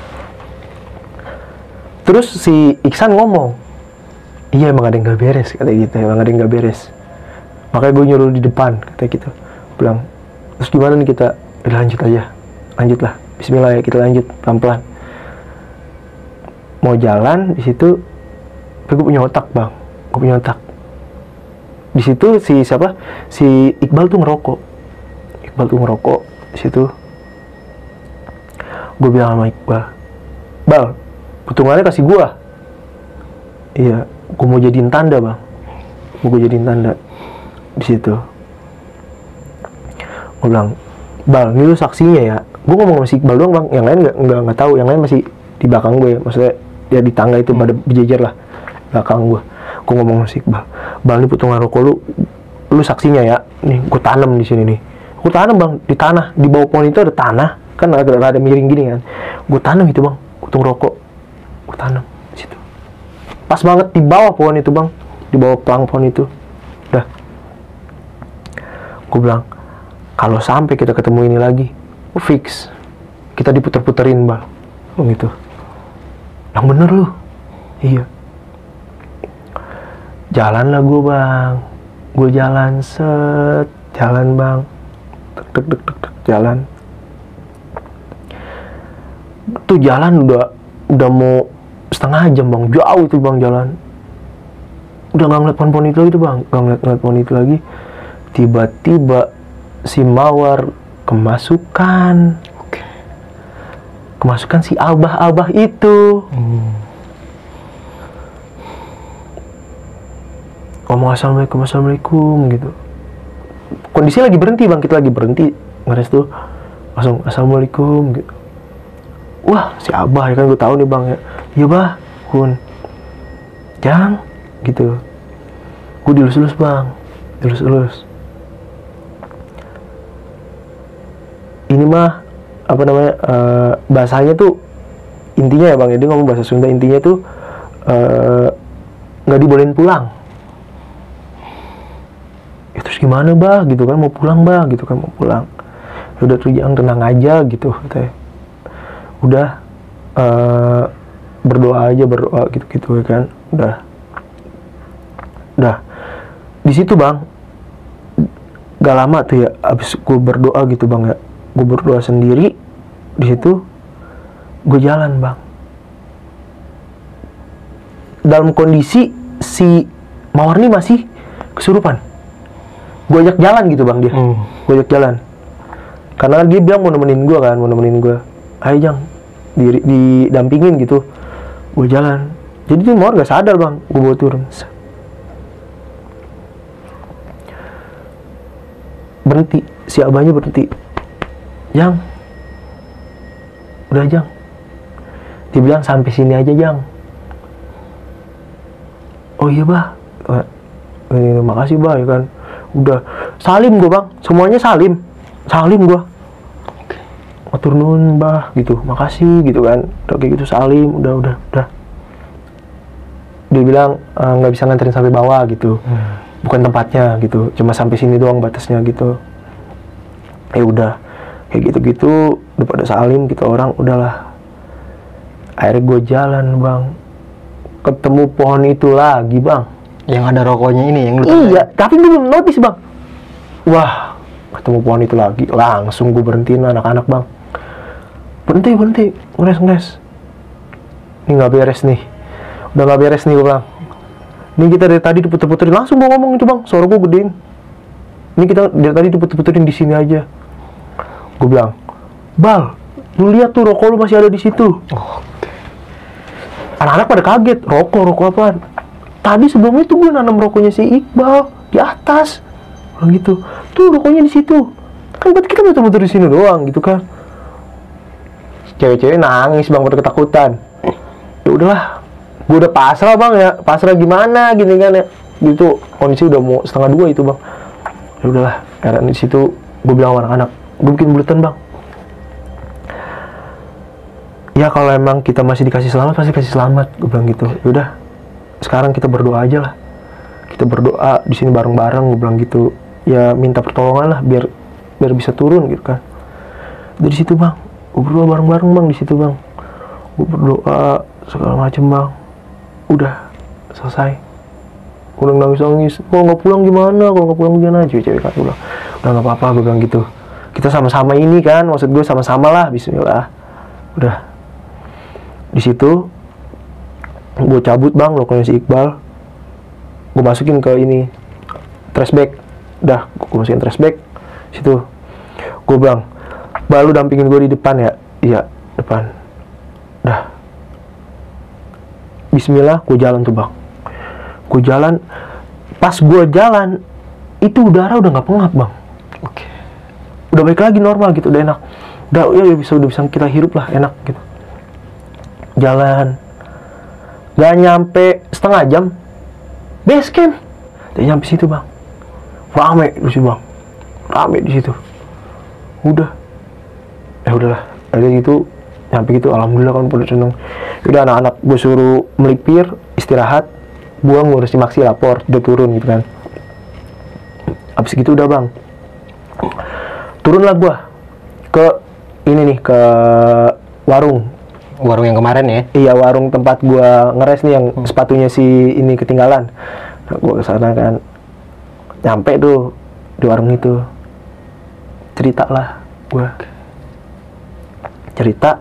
Terus si Iksan ngomong, iya emang ada yang nggak beres, kata gitu, emang ada yang nggak beres. Makanya gue nyuruh di depan, kata gitu. Bilang, terus gimana nih kita? Ya, lanjut aja, lanjutlah. Bismillah ya, kita lanjut pelan-pelan. Mau jalan di situ, tapi gue punya otak bang, gue punya otak. Di situ si siapa? Si Iqbal tuh ngerokok. Iqbal tuh ngerokok di situ. Gue bilang sama Iqbal, Bal, putungannya kasih gua. Iya, gua mau jadiin tanda bang. Mau gua jadiin tanda di situ. Gua bilang, Bal, ini lu saksinya ya. Gua ngomong sama si Iqbal doang bang. Yang lain nggak nggak nggak tahu. Yang lain masih di belakang gue. Maksudnya ya di tangga itu hmm. pada berjejer lah belakang gua. Gua ngomong sama si Iqbal, Bal, ini putungan rokok lu, lu saksinya ya. Nih, gua tanam di sini nih. Gua tanam bang di tanah. Di bawah pohon itu ada tanah. Kan ada ada miring gini kan. Gua tanam itu bang, putung rokok. Gue tanam di situ. Pas banget di bawah pohon itu bang, di bawah pelang pohon itu. Udah. Gue bilang, kalau sampai kita ketemu ini lagi, oh, fix kita diputer-puterin bang, oh, gitu. Yang bener lu, iya. Jalan lah gue bang, gue jalan set, jalan bang, tek tek tek tek, tek jalan. Tuh jalan udah udah mau setengah jam bang, jauh itu bang jalan. Udah nggak ngeliat pohon-pohon itu lagi tuh bang, nggak ngeliat ngeliat pohon itu lagi. Tiba-tiba si Mawar kemasukan, Oke. kemasukan si abah-abah itu. Hmm. Ngomong assalamualaikum, assalamualaikum gitu. Kondisi lagi berhenti bang, kita lagi berhenti ngeres tuh, langsung assalamualaikum gitu. Wah, si abah ya kan, gue tahu nih bang ya. Iya bah, kun, jang, gitu. Gue dilus-lus bang, dilus-lus. Ini mah apa namanya uh, bahasanya tuh intinya ya bang. Jadi ngomong bahasa Sunda, intinya tuh nggak uh, dibolehin pulang. Itu terus gimana bah gitu kan, mau pulang bah gitu kan, mau pulang. Ya udah tuh Jang, tenang aja gitu katanya. Udah uh, berdoa aja, berdoa gitu-gitu ya kan. Udah udah di situ Bang, gak lama tuh ya abis gue berdoa gitu Bang ya, gue berdoa sendiri di situ, gue jalan Bang dalam kondisi si Mawar nih masih kesurupan. Gue ajak jalan gitu Bang dia, hmm. gue ajak jalan karena dia bilang mau nemenin gue kan, mau nemenin gue, ayo Jang, di, didampingin gitu. Gue jalan, jadi tuh Mawar gak sadar Bang, gue bawa turun. Berhenti, si abahnya berhenti. Jang, udah Jang, dia bilang sampai sini aja Jang. Oh iya bah, eh, makasih bah ya kan. Udah salim gue Bang, semuanya salim, salim gue. Matur nuwun bah gitu, makasih gitu kan. Udah kayak gitu salim, udah udah udah. Dia bilang nggak uh, bisa nganterin sampai bawah gitu, hmm. bukan tempatnya gitu, cuma sampai sini doang batasnya gitu. Eh udah kayak gitu-gitu, udah pada salim kita orang, udahlah. Akhirnya gue jalan Bang, ketemu pohon itu lagi Bang, yang ada rokoknya ini yang lu iya, tapi gue belum notice Bang. Wah, ketemu pohon itu lagi, langsung gue berhentiin anak-anak Bang. Berhenti, berhenti, ngeres, ngeres. Ini nggak beres nih, udah nggak beres nih gue bilang. Ini kita dari tadi diputer-puterin, langsung gue ngomong itu Bang, suara gue gedein. Ini kita dari tadi diputer-puterin di sini aja. Gue bilang, Bal, lu lihat tuh rokok lu masih ada di situ. Oh. Anak-anak pada kaget, rokok, rokok apaan? Tadi sebelumnya tuh gue nanam rokoknya si Iqbal di atas, bilang gitu. Tuh rokoknya di situ. Kan berarti kita muter-muter di sini doang gitu kan. Cewek-cewek nangis Bang, pada ketakutan. Ya udahlah, gue udah pasrah Bang ya, pasrah gimana gini kan ya. Gitu kondisi udah mau setengah dua itu Bang. Ya udahlah, karena di situ gue bilang sama anak-anak, gue bikin buletin Bang. Ya kalau emang kita masih dikasih selamat, pasti kasih selamat, gue bilang gitu. Yaudah, sekarang kita berdoa aja lah. Kita berdoa di sini bareng-bareng, gue bilang gitu. Ya minta pertolongan lah, biar biar bisa turun gitu kan. Dari situ Bang, gue berdoa bareng-bareng Bang di situ Bang. Gue berdoa segala macem Bang. Udah selesai. Udah nangis-nangis. Kalau nggak pulang gimana? Kalau nggak pulang gimana? Cewek-cewek kan pulang. Udah nggak apa-apa, gue bilang gitu. Kita sama-sama ini kan, maksud gue sama-sama lah. Bismillah. Udah. Di situ gue cabut Bang rokoknya si Iqbal, gue masukin ke ini trash bag. Udah gue masukin trash bag situ. Gue bilang, Bal lu dampingin gue di depan ya. Iya depan. Dah, bismillah, gue jalan tuh Bang. Gue jalan, pas gue jalan itu udara udah nggak pengap Bang. Oke, udah balik lagi normal gitu, udah enak. Udah ya bisa udah bisa kita hirup lah, enak gitu. Jalan gak nyampe setengah jam base camp, udah nyampe situ Bang. Rame di situ Bang, rame di situ. Udah, ya udahlah, ada gitu nyampe gitu, alhamdulillah kan pada seneng. Udah anak-anak gue suruh melipir, istirahat, gue ngurus di maksi lapor, udah turun gitu kan. Abis gitu udah Bang, turunlah gue ke ini nih, ke warung. Warung yang kemarin ya? Iya, warung tempat gua ngeres nih, yang hmm. sepatunya si ini ketinggalan. Nah, gua kesana kan, nyampe tuh di warung itu, cerita lah gua, cerita,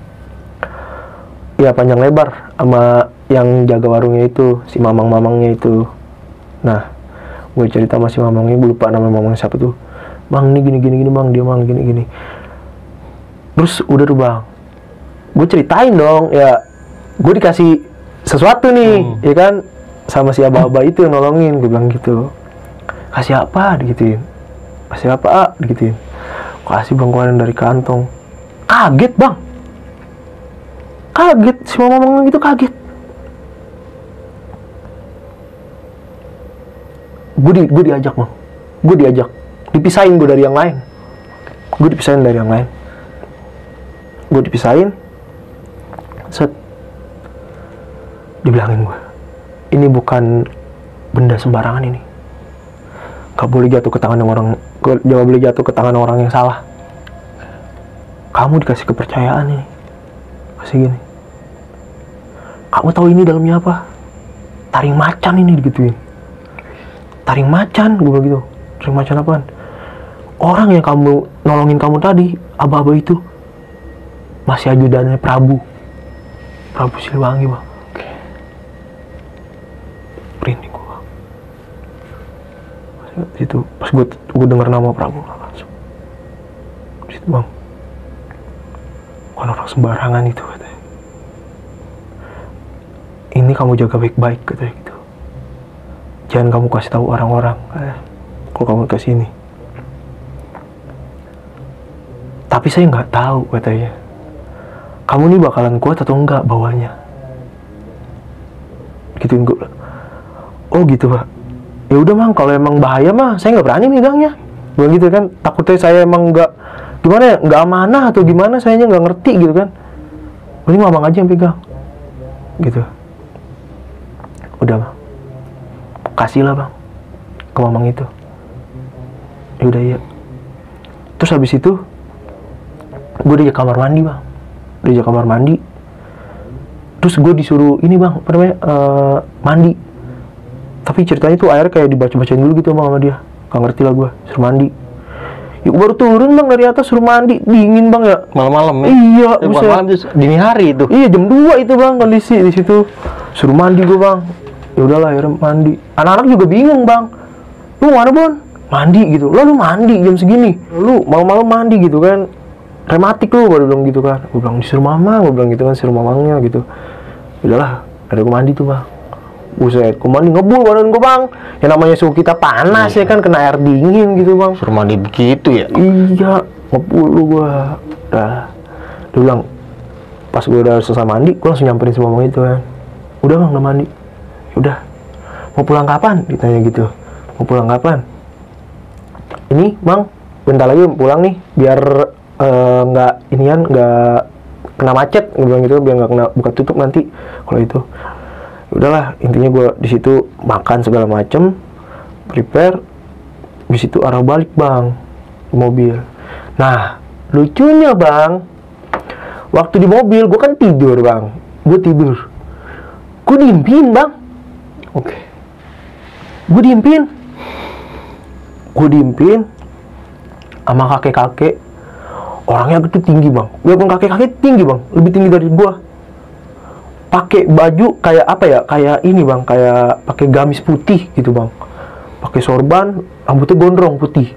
ya panjang lebar sama yang jaga warungnya itu, si mamang-mamangnya itu. Nah, gua cerita sama si mamangnya, gua lupa nama mamang siapa tuh. Bang, ini gini-gini gini Bang, dia Bang gini-gini. Terus udah tuh Bang, gue ceritain dong, ya gue dikasih sesuatu nih, hmm. ya kan, sama si abah-abah itu yang nolongin. Gue bilang gitu, kasih apa digituin, kasih apa ah digituin, kasih Bang, keluarin dari kantong. Kaget Bang, kaget, si mama ngomong gitu kaget. Gue di, gue diajak Bang, gue diajak, dipisahin gue dari yang lain, gue dipisahin dari yang lain, gue dipisahin. Set, dibilangin gue, ini bukan benda sembarangan ini. Gak boleh jatuh ke tangan orang, gak boleh jatuh ke tangan orang yang salah. Kamu dikasih kepercayaan ini, kasih gini. Kamu tahu ini dalamnya apa? Taring macan ini digituin. Taring macan, gue bilang gitu. Taring macan apaan? Orang yang kamu nolongin kamu tadi, aba-aba itu, masih ajudannya Prabu. Prabu Siliwangi, bang. Merinding gue, bang. Situ, pas gue gue dengar nama Prabu, langsung. Situ, bang. Bukan orang sembarangan itu, katanya. Ini kamu jaga baik-baik, katanya gitu. Jangan kamu kasih tahu orang-orang, eh, kalau kamu ke sini. Tapi saya nggak tahu, katanya. Kamu nih bakalan kuat atau enggak bawahnya? Gituin gue. Oh gitu, Pak. Ya udah, Bang, kalau emang bahaya mah saya nggak berani megangnya. Bilang gitu kan. Takutnya saya emang nggak gimana ya, nggak amanah atau gimana, sayanya nggak ngerti gitu kan. Mending Mamang aja yang pegang. Gitu. Udah, Bang. Kasihlah, Bang, ke Mamang itu. Ya udah, iya. Terus habis itu gue di kamar mandi, Bang. Di kamar mandi. Terus gue disuruh ini, Bang, apa namanya, uh, mandi. Tapi ceritanya tuh air kayak dibaca-bacain dulu gitu, Bang, sama dia. Gak ngerti lah gue, suruh mandi. Yuk baru turun, Bang, dari atas suruh mandi. Dingin, Bang, ya. Malam-malam ya? Iya, eh, bukan malam, itu dini hari itu. Iya, jam dua itu, Bang, kondisi di situ. Suruh mandi gue, Bang. Ya udahlah, akhirnya mandi. Anak-anak juga bingung, Bang. Lu mana, Bon? Mandi gitu. Lalu mandi jam segini. Lu malam-malam mandi gitu kan. Rematik lu, baru bilang gitu kan. Gue bilang disuruh mama, gue bilang gitu kan, suruh mamangnya gitu. Udahlah, ada gue mandi tuh, Bang. Buset, gue mandi ngebul badan gue, Bang. Yang namanya suhu kita panas, iya, ya kan, kena air dingin gitu, Bang. Suruh mandi begitu ya? Iya, ngebul lu gue. Udah, dia bilang, pas gue udah selesai mandi, gue langsung nyamperin si mamang itu kan. Udah, Bang, udah mandi. Udah, mau pulang kapan? Ditanya gitu. Mau pulang kapan? Ini, Bang, bentar lagi pulang nih, biar nggak uh, inian, nggak kena macet, gue bilang gitu, biar nggak kena buka tutup nanti kalau itu. Udahlah, intinya gue di situ makan segala macem, prepare, di situ arah balik, Bang, di mobil. Nah, lucunya, Bang, waktu di mobil gue kan tidur, Bang, gue tidur, gue diimpin, Bang. Oke, okay. gue diimpin, gue diimpin sama kakek-kakek. Orangnya itu tinggi, Bang. Walaupun kakek-kakek tinggi, Bang, lebih tinggi dari gua. Pakai baju kayak apa ya? Kayak ini, Bang, kayak pakai gamis putih gitu, Bang. Pakai sorban, rambutnya gondrong putih.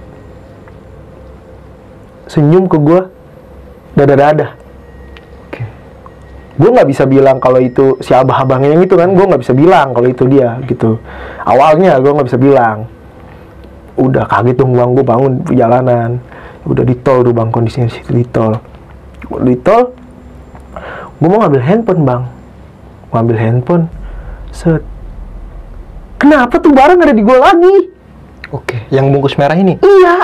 Senyum ke gua, dada-dada. Oke. Gua nggak bisa bilang kalau itu si abah-abangnya yang itu kan, gua nggak bisa bilang kalau itu dia gitu. Awalnya gua nggak bisa bilang. Udah kaget dong, Bang, gua bangun perjalanan. Udah di tol tuh, Bang, kondisinya di situ di tol. Di tol, gue mau ngambil handphone, Bang. Mau ngambil handphone, set. Kenapa tuh barang ada di gue lagi? Oke, yang bungkus merah ini? Iya.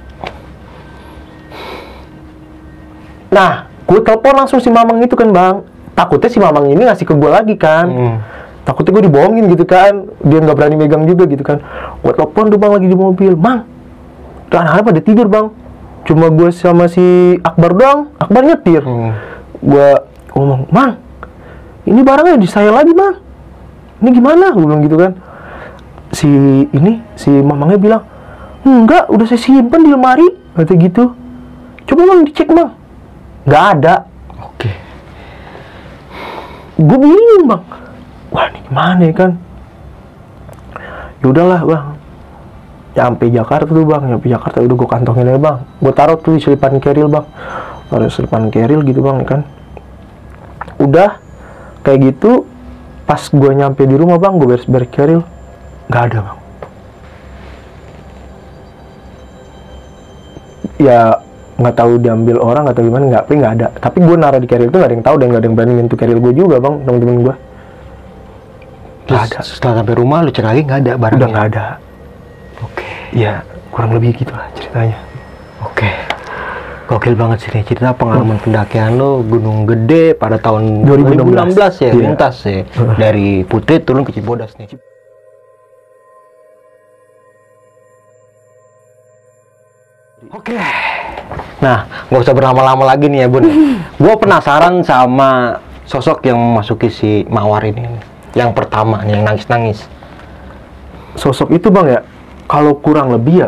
Nah, gue telepon langsung si Mamang itu kan, Bang. Takutnya si Mamang ini ngasih ke gue lagi kan. Hmm. Takutnya gue dibohongin gitu kan. Dia nggak berani megang juga gitu kan. Gue telepon tuh, Bang, lagi di mobil. Mang, tuh anak-anak pada tidur, Bang. Cuma gue sama si Akbar doang. Akbar nyetir. Hmm. Gue ngomong, Mang, ini barangnya di saya lagi, Bang. Ini gimana? Gue bilang gitu kan. Si ini, si Mamangnya bilang, enggak, udah saya simpen di lemari. Kata gitu. Coba, Bang, dicek, Bang. Nggak ada. Oke. Gue bingung, Bang. Wah, ini gimana ya kan? Yaudahlah, Bang. Nyampe Jakarta tuh, Bang, nyampe Jakarta udah gue kantongin aja, Bang. Gue taruh tuh di selipan keril, Bang. Taruh selipan keril gitu, Bang, kan. Udah kayak gitu, pas gue nyampe di rumah, Bang, gue beres-beres keril, nggak ada, Bang. Ya nggak tahu diambil orang atau gimana, nggak, tapi nggak ada. Tapi gue naruh di keril itu nggak ada yang tahu dan nggak ada yang berani nyentuh keril gue juga, Bang, teman-teman gue. Nggak ada. Setelah sampai rumah lu cek lagi nggak ada barangnya? Udah nggak ada. Oke. Ya kurang lebih gitu lah ceritanya. Oke. Gokil banget sih nih cerita pengalaman hmm. pendakian lo Gunung Gede pada tahun dua ribu enam belas ya, yeah. Lintas ya, uh. dari Putri turun ke Cibodas nih. Oke. Nah, nggak usah berlama-lama lagi nih ya Bun. Gue penasaran sama sosok yang memasuki si Mawar ini. Yang pertama nih, yang nangis-nangis. Sosok itu bang ya, kalau kurang lebih ya,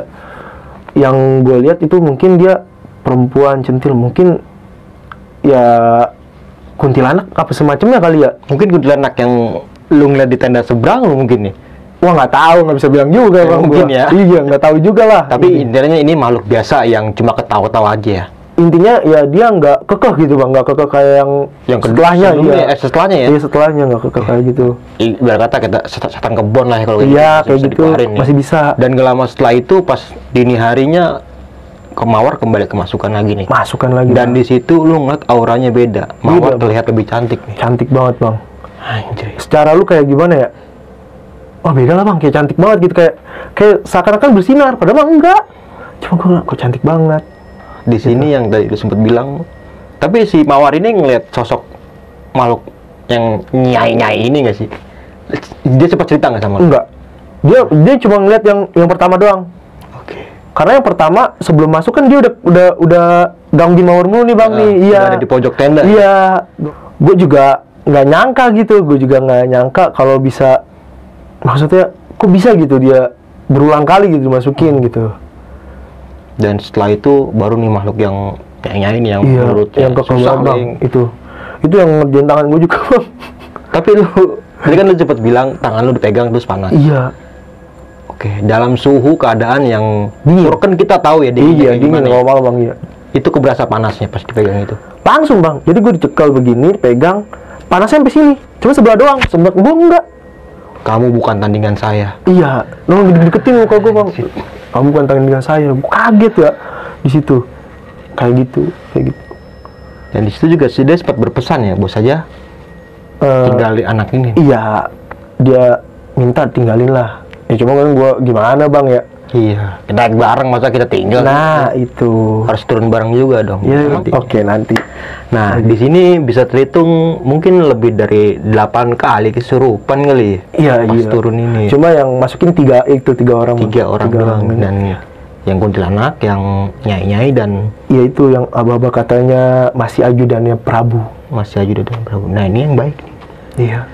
yang gue lihat itu mungkin dia perempuan centil, mungkin ya kuntilanak apa semacamnya kali ya. Mungkin kuntilanak yang lu ngeliat di tenda seberang lu mungkin nih. Wah nggak tahu, nggak bisa bilang juga Ya, bang. mungkin gua. ya. Iya nggak tahu juga lah. Tapi intinya ini makhluk biasa yang cuma ketawa-tawa aja ya. Intinya ya dia nggak kekeh gitu bang, nggak kekeh kayak yang Yang kedua setelahnya. sebelumnya, Iya. eh, setelahnya ya. Iya setelahnya nggak kekeh kayak gitu. Ibarat kata kita setan, setan kebon lah ya kalau Iya masih kayak bisa gitu dikeluarin ya. masih bisa. Dan gak lama setelah itu pas dini harinya ke Mawar kembali kemasukan lagi nih. Masukkan lagi. Dan Bang. di situ lu ngeliat auranya beda. Mawar Beda, Bang. terlihat lebih cantik nih. Cantik banget bang. Anjir. Secara lu kayak gimana ya? Wah beda lah bang, kayak cantik banget gitu, kayak kayak seakan-akan bersinar, padahal mah enggak. Cuma gue ngeliat, kok cantik banget. Di sini yang tadi lu sempet bilang, tapi si Mawar ini ngeliat sosok makhluk yang nyai-nyai ini nggak sih? Dia sempat cerita nggak sama lu? Enggak. Dia dia cuma ngeliat yang yang pertama doang. Oke. Karena yang pertama sebelum masuk kan dia udah udah udah gangguin Mawar mulu nih bang Nah, nih. udah Iya. ada di pojok tenda. Iya. Gue juga nggak nyangka gitu. Gue juga nggak nyangka kalau bisa, maksudnya kok bisa gitu dia berulang kali gitu masukin gitu. Dan setelah itu baru nih makhluk yang nyai-nyai ini yang Iya. menurutnya Yang kekeh susah banget bang. nih. Itu itu yang ngerjain tangan gue juga bang. Tapi lu tadi kan lu cepet bilang tangan lu dipegang terus panas. Iya. Oke, dalam suhu keadaan yang Dingin. Kan kita tahu ya Iya kayak dingin gimana ya. kalau malam bang iya. Itu keberasa panasnya pas dipegang itu. Langsung bang. Jadi gue dicekal begini, pegang, panasnya sampai sini. Cuma sebelah doang, sebelah gue enggak. Kamu bukan tandingan saya. Iya, nong deketin muka gue bang. Kamu bukan tandingan saya. Gue kaget ya di situ. Kayak gitu, kayak gitu. Dan di situ juga si dia sempat berpesan ya, bos saja Eh, tinggali anak ini. Iya, dia minta tinggalin lah. Ya cuma kan gue gimana bang ya. Iya, kita naik bareng masa kita tinggal. Nah itu. Harus turun bareng juga dong. Iya, nanti. oke nanti. Nah, di sini bisa terhitung mungkin lebih dari delapan kali kesurupan kali. Iya, Pas iya. turun ini. Cuma yang masukin tiga itu tiga orang. Bang. tiga orang Tiga doang ini. dan yang kuntilanak, yang nyai-nyai dan Iya itu yang aba-aba katanya masih ajudannya Prabu. masih aja dan Prabu. Nah, ini yang baik. Iya.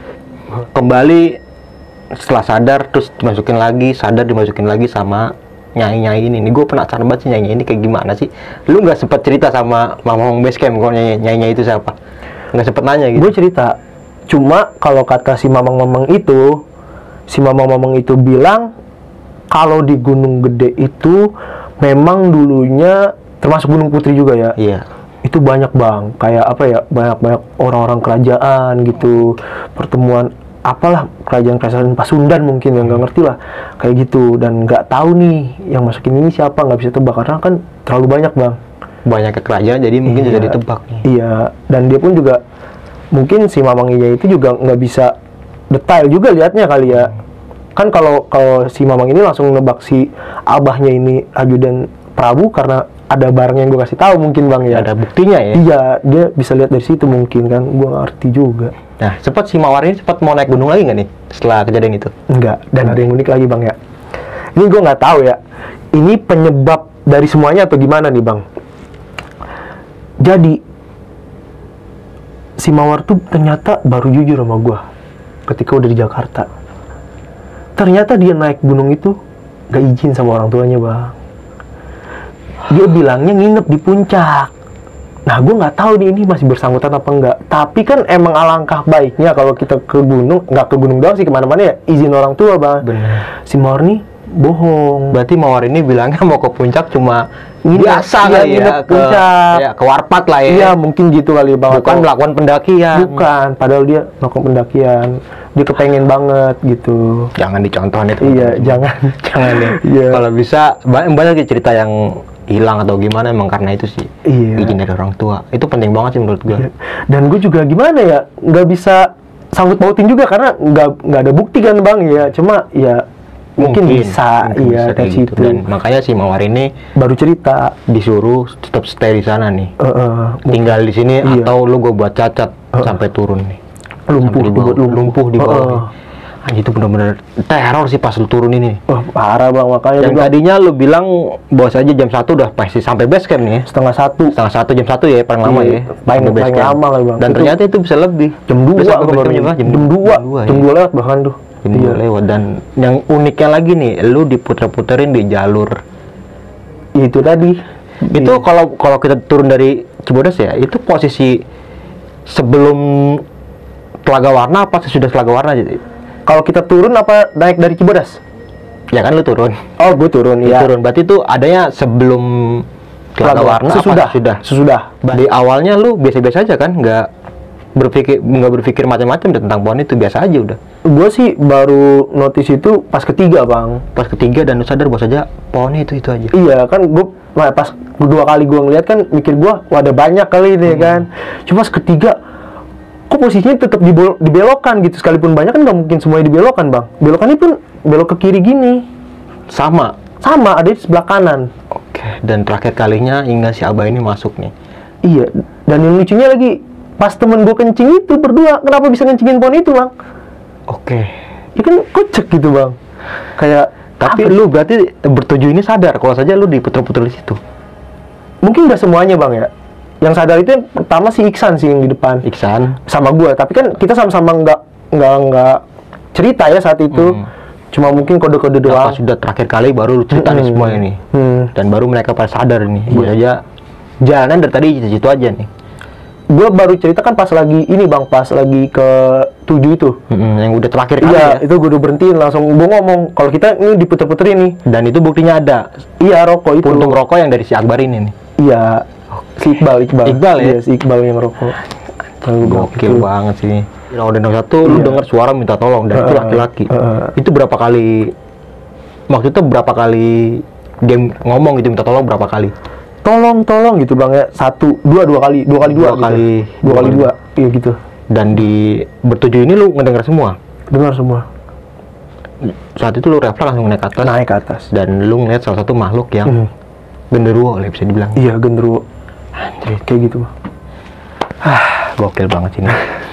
Kembali setelah sadar terus dimasukin lagi, sadar dimasukin lagi sama nyai-nyai ini. Nih gue penasaran banget sih nyai-nyai ini kayak gimana sih. Lu nggak sempet cerita sama Mamang Base Camp kalau nyai- nyai-nyai itu siapa? Nggak sempet nanya gitu. Gue cerita. Cuma kalau kata si mamang-mamang itu, si mamang-mamang itu bilang kalau di Gunung Gede itu memang dulunya termasuk Gunung Putri juga ya. Iya. Itu banyak bang, kayak apa ya, banyak-banyak orang-orang kerajaan gitu, pertemuan apalah kerajaan-kerajaan Pasundan mungkin yang nggak ngerti lah kayak gitu, dan nggak tahu nih yang masukin ini siapa, nggak bisa tebak karena kan terlalu banyak bang. Banyak ke kerajaan jadi mungkin Iya. bisa ditebak nih. Iya, dan dia pun juga mungkin si Mamanginya itu juga nggak bisa detail juga liatnya kali ya. Kan kalau kalau si Mamang ini langsung nebak si abahnya ini ajudan Prabu karena ada barang yang gue kasih tahu mungkin bang ya. Ada buktinya ya. Iya, dia bisa lihat dari situ mungkin kan, gue ngerti juga. Nah, sempat si Mawar ini sempat mau naik gunung lagi nggak nih setelah kejadian itu? Enggak, dan ada yang unik lagi bang ya. Ini gue nggak tahu ya. Ini penyebab dari semuanya atau gimana nih bang? Jadi si Mawar tuh ternyata baru jujur sama gue ketika udah di Jakarta. Ternyata dia naik gunung itu gak izin sama orang tuanya bang. Dia bilangnya nginep di puncak. Nah gue nggak tahu nih ini masih bersangkutan apa enggak. Tapi kan emang alangkah baiknya kalau kita ke gunung, nggak ke gunung doang sih, kemana-mana ya izin orang tua bang. Benar. Si Mawar nih bohong. Berarti Mawar ini bilangnya mau ke puncak cuma Nginep, biasa iya, kali nginep ya ke, puncak. ya, ke warpat lah ya. Iya mungkin gitu kali bang. Bukan Atau- melakukan pendakian. Bukan, padahal dia melakukan pendakian. Dia kepengen banget gitu. Jangan dicontohin itu. Iya, jangan. Jangan ya. Iya. Kalau bisa banyak banyak sih cerita yang hilang atau gimana emang karena itu sih. Iya. Izin dari orang tua. Itu penting banget sih menurut gua. Iya. Dan gue juga gimana ya, nggak bisa sangkut pautin juga karena nggak nggak ada bukti kan bang ya. Cuma ya mungkin, bisa, mungkin iya bisa dari kayak gitu. situ. Dan makanya si Mawar ini Baru cerita. disuruh tetap stay di sana nih. Eh, eh, Tinggal di sini Iya. atau lu gue buat cacat sampai turun nih. lumpuh, Sampai di bawah. dibuat lumpuh, lumpuh di bawah. Eh, nih. Anjir, itu bener-bener teror sih pas lu turun ini. Wah, parah bang, makanya Yang gua bilang, tadinya lu bilang bos aja jam satu udah pasti sampai base camp nih ya. setengah satu Setengah satu jam satu ya paling lama Iya, ya. paling- Sampai base paling camp. lama lah, Bang. Dan Itu ternyata itu bisa lebih. jam dua Bisa sampai gua base baru camp jam, jam, jam jam dua dua jam ya. dua lewat bahkan tuh. Jam Iya. dua lewat. Dan yang uniknya lagi nih, lu diputer-puterin di jalur. Itu tadi. Itu Iya. kalau kalau kita turun dari Cibodas ya, itu posisi sebelum Telaga Warna apa sesudah Telaga Warna jadi? Kalau kita turun apa naik dari Cibodas? Ya kan lu turun. Oh, gue turun Lu ya. turun. Berarti itu adanya sebelum Telaga Warna sesudah. apa sesudah? Sesudah. Di awalnya lu biasa-biasa aja kan, nggak berpikir nggak berpikir macam-macam tentang pohon itu, biasa aja udah. Gue sih baru notice itu pas ketiga bang. Pas ketiga dan lu sadar bahwa saja pohonnya itu itu aja. Iya kan, gue pas dua kali gue ngeliat kan mikir gue, wah ada banyak kali ini kan. Cuma pas ketiga, kok posisinya tetap dibol- dibelokkan gitu, sekalipun banyak kan nggak mungkin semuanya dibelokkan bang. Belokannya pun belok ke kiri gini. Sama. Sama, ada di sebelah kanan. Oke. Dan terakhir kalinya hingga si Abah ini masuk nih. Iya, dan yang lucunya lagi, pas temen gue kencing itu berdua, kenapa bisa kencingin pohon itu bang? Oke. Ya kan kocak gitu bang. Kayak, Tapi apa lu berarti bertujuh ini sadar kalau saja lu diputer-puter di situ. mungkin nggak semuanya bang ya. Yang sadar itu yang pertama si Iksan sih yang di depan Iksan. sama gue, tapi kan kita sama-sama nggak nggak nggak cerita ya saat itu. Hmm. Cuma mungkin kode-kode Nah, doang. pas sudah terakhir kali baru lu cerita nih Hmm. semua ini. Hmm. Dan baru mereka pada sadar nih. Bahwa Iya. saja jalanan dari tadi situ aja nih. Gue baru cerita kan pas lagi ini bang, pas lagi ke tujuh itu. Mm-mm, yang udah terakhir kali Iya, ya. itu gue udah berhentiin langsung. Gue ngomong kalau kita ini diputer-puterin nih. Dan itu buktinya ada. Iya, rokok itu. Puntung rokok yang dari si Akbar ini nih. Iya. Si Iqbal, Iqbal. Iqbal ya? Iya, si Iqbal yang rokok. Yang gua bilang Gokil itu. banget sih. Kalau udah nomor satu, lu Iya. dengar suara minta tolong dan itu Heeh, laki-laki. heeh. Itu berapa kali? Maksudnya berapa kali dia ngomong gitu minta tolong berapa kali? Tolong, tolong gitu bang ya. Satu, dua, dua kali, dua kali dua. Dua gitu. kali. Dua Dua kali kali. dua. Iya gitu. Dan di bertujuh ini lu ngedenger semua. Dengar semua. Saat itu lu refleks langsung naik ke atas Naik ke atas. dan lu ngeliat salah satu makhluk yang Hmm. genderuwo lah bisa dibilang. Iya, genderuwo. Anjir, kayak gitu bang. Gokil banget sini.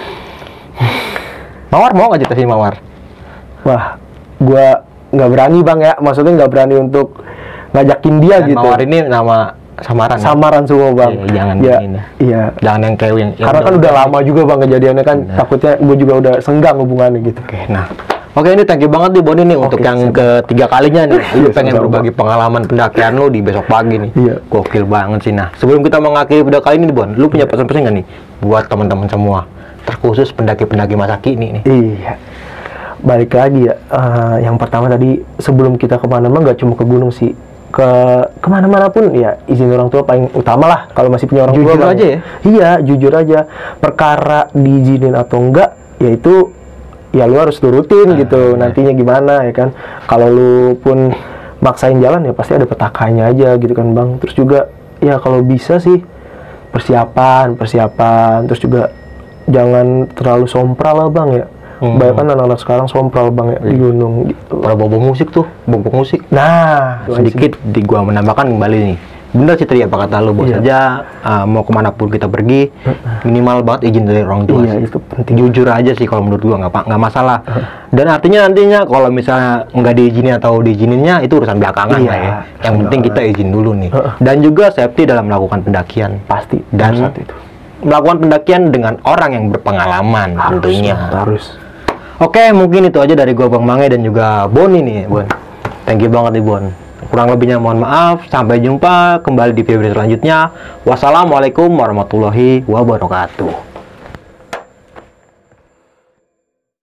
Mawar mau nggak cerita sih Mawar? Wah, gua nggak berani bang ya. Maksudnya nggak berani untuk ngajakin dia Dan gitu. Mawar ini nama samaran. ya? Samaran semua bang. Iya, jangan ya, ini. Iya. Jangan yang kayak yang. yang Karena kan udah lama juga bang kejadiannya kan. Benar. Takutnya gue juga udah senggang hubungannya gitu. Oke, nah. Oke, ini thank you banget nih Boni nih untuk Oke, yang siap. ketiga kalinya nih. Lu Iya, pengen sama-sama. berbagi pengalaman pendakian lu di besok pagi nih. Iya. Gokil banget sih. Nah, sebelum kita mengakhiri video kali ini nih, Bon, lu punya pesan-pesan nggak nih buat teman-teman semua? Terkhusus pendaki-pendaki masa kini nih. Iya. Balik lagi ya. eh, yang pertama tadi sebelum kita kemana-mana nggak cuma ke gunung sih. Ke kemana-mana pun ya izin orang tua paling utama lah. Kalau masih punya orang tua. Jujur Bang. aja ya? Iya, jujur aja. Perkara diizinin atau enggak, yaitu ya lu harus turutin Ah, gitu. iya. Nantinya gimana ya kan. Kalau lu pun maksain jalan ya pasti ada petakanya aja gitu kan bang. Terus juga ya kalau bisa sih persiapan, persiapan. Terus juga jangan terlalu sompral lah bang ya. Hmm. Banyak kan anak-anak sekarang sompral bang ya di Iya. gunung gitu. Kalau bobo musik tuh, bobo musik. Nah, Sedikit di gua menambahkan kembali nih. Bener sih tadi apa kata lu, bos Iya. aja uh, mau kemana pun kita pergi, minimal banget izin dari orang tua. Iya, sih. itu penting. Jujur aja sih kalau menurut gua nggak pa- nggak masalah. Dan artinya nantinya kalau misalnya nggak diizinin atau diizininnya itu urusan belakangan Iya, lah ya. Yang urusan penting kita izin dulu nih. Heeh. Dan juga safety dalam melakukan pendakian. Pasti Dan nomor satu itu. melakukan pendakian dengan orang yang berpengalaman Harus, tentunya. harus. Oke, mungkin itu aja dari gua Bang Mange dan juga Boni nih, Bon. Thank you banget nih, Bon. Kurang lebihnya mohon maaf. Sampai jumpa kembali di video selanjutnya. Wassalamualaikum warahmatullahi wabarakatuh.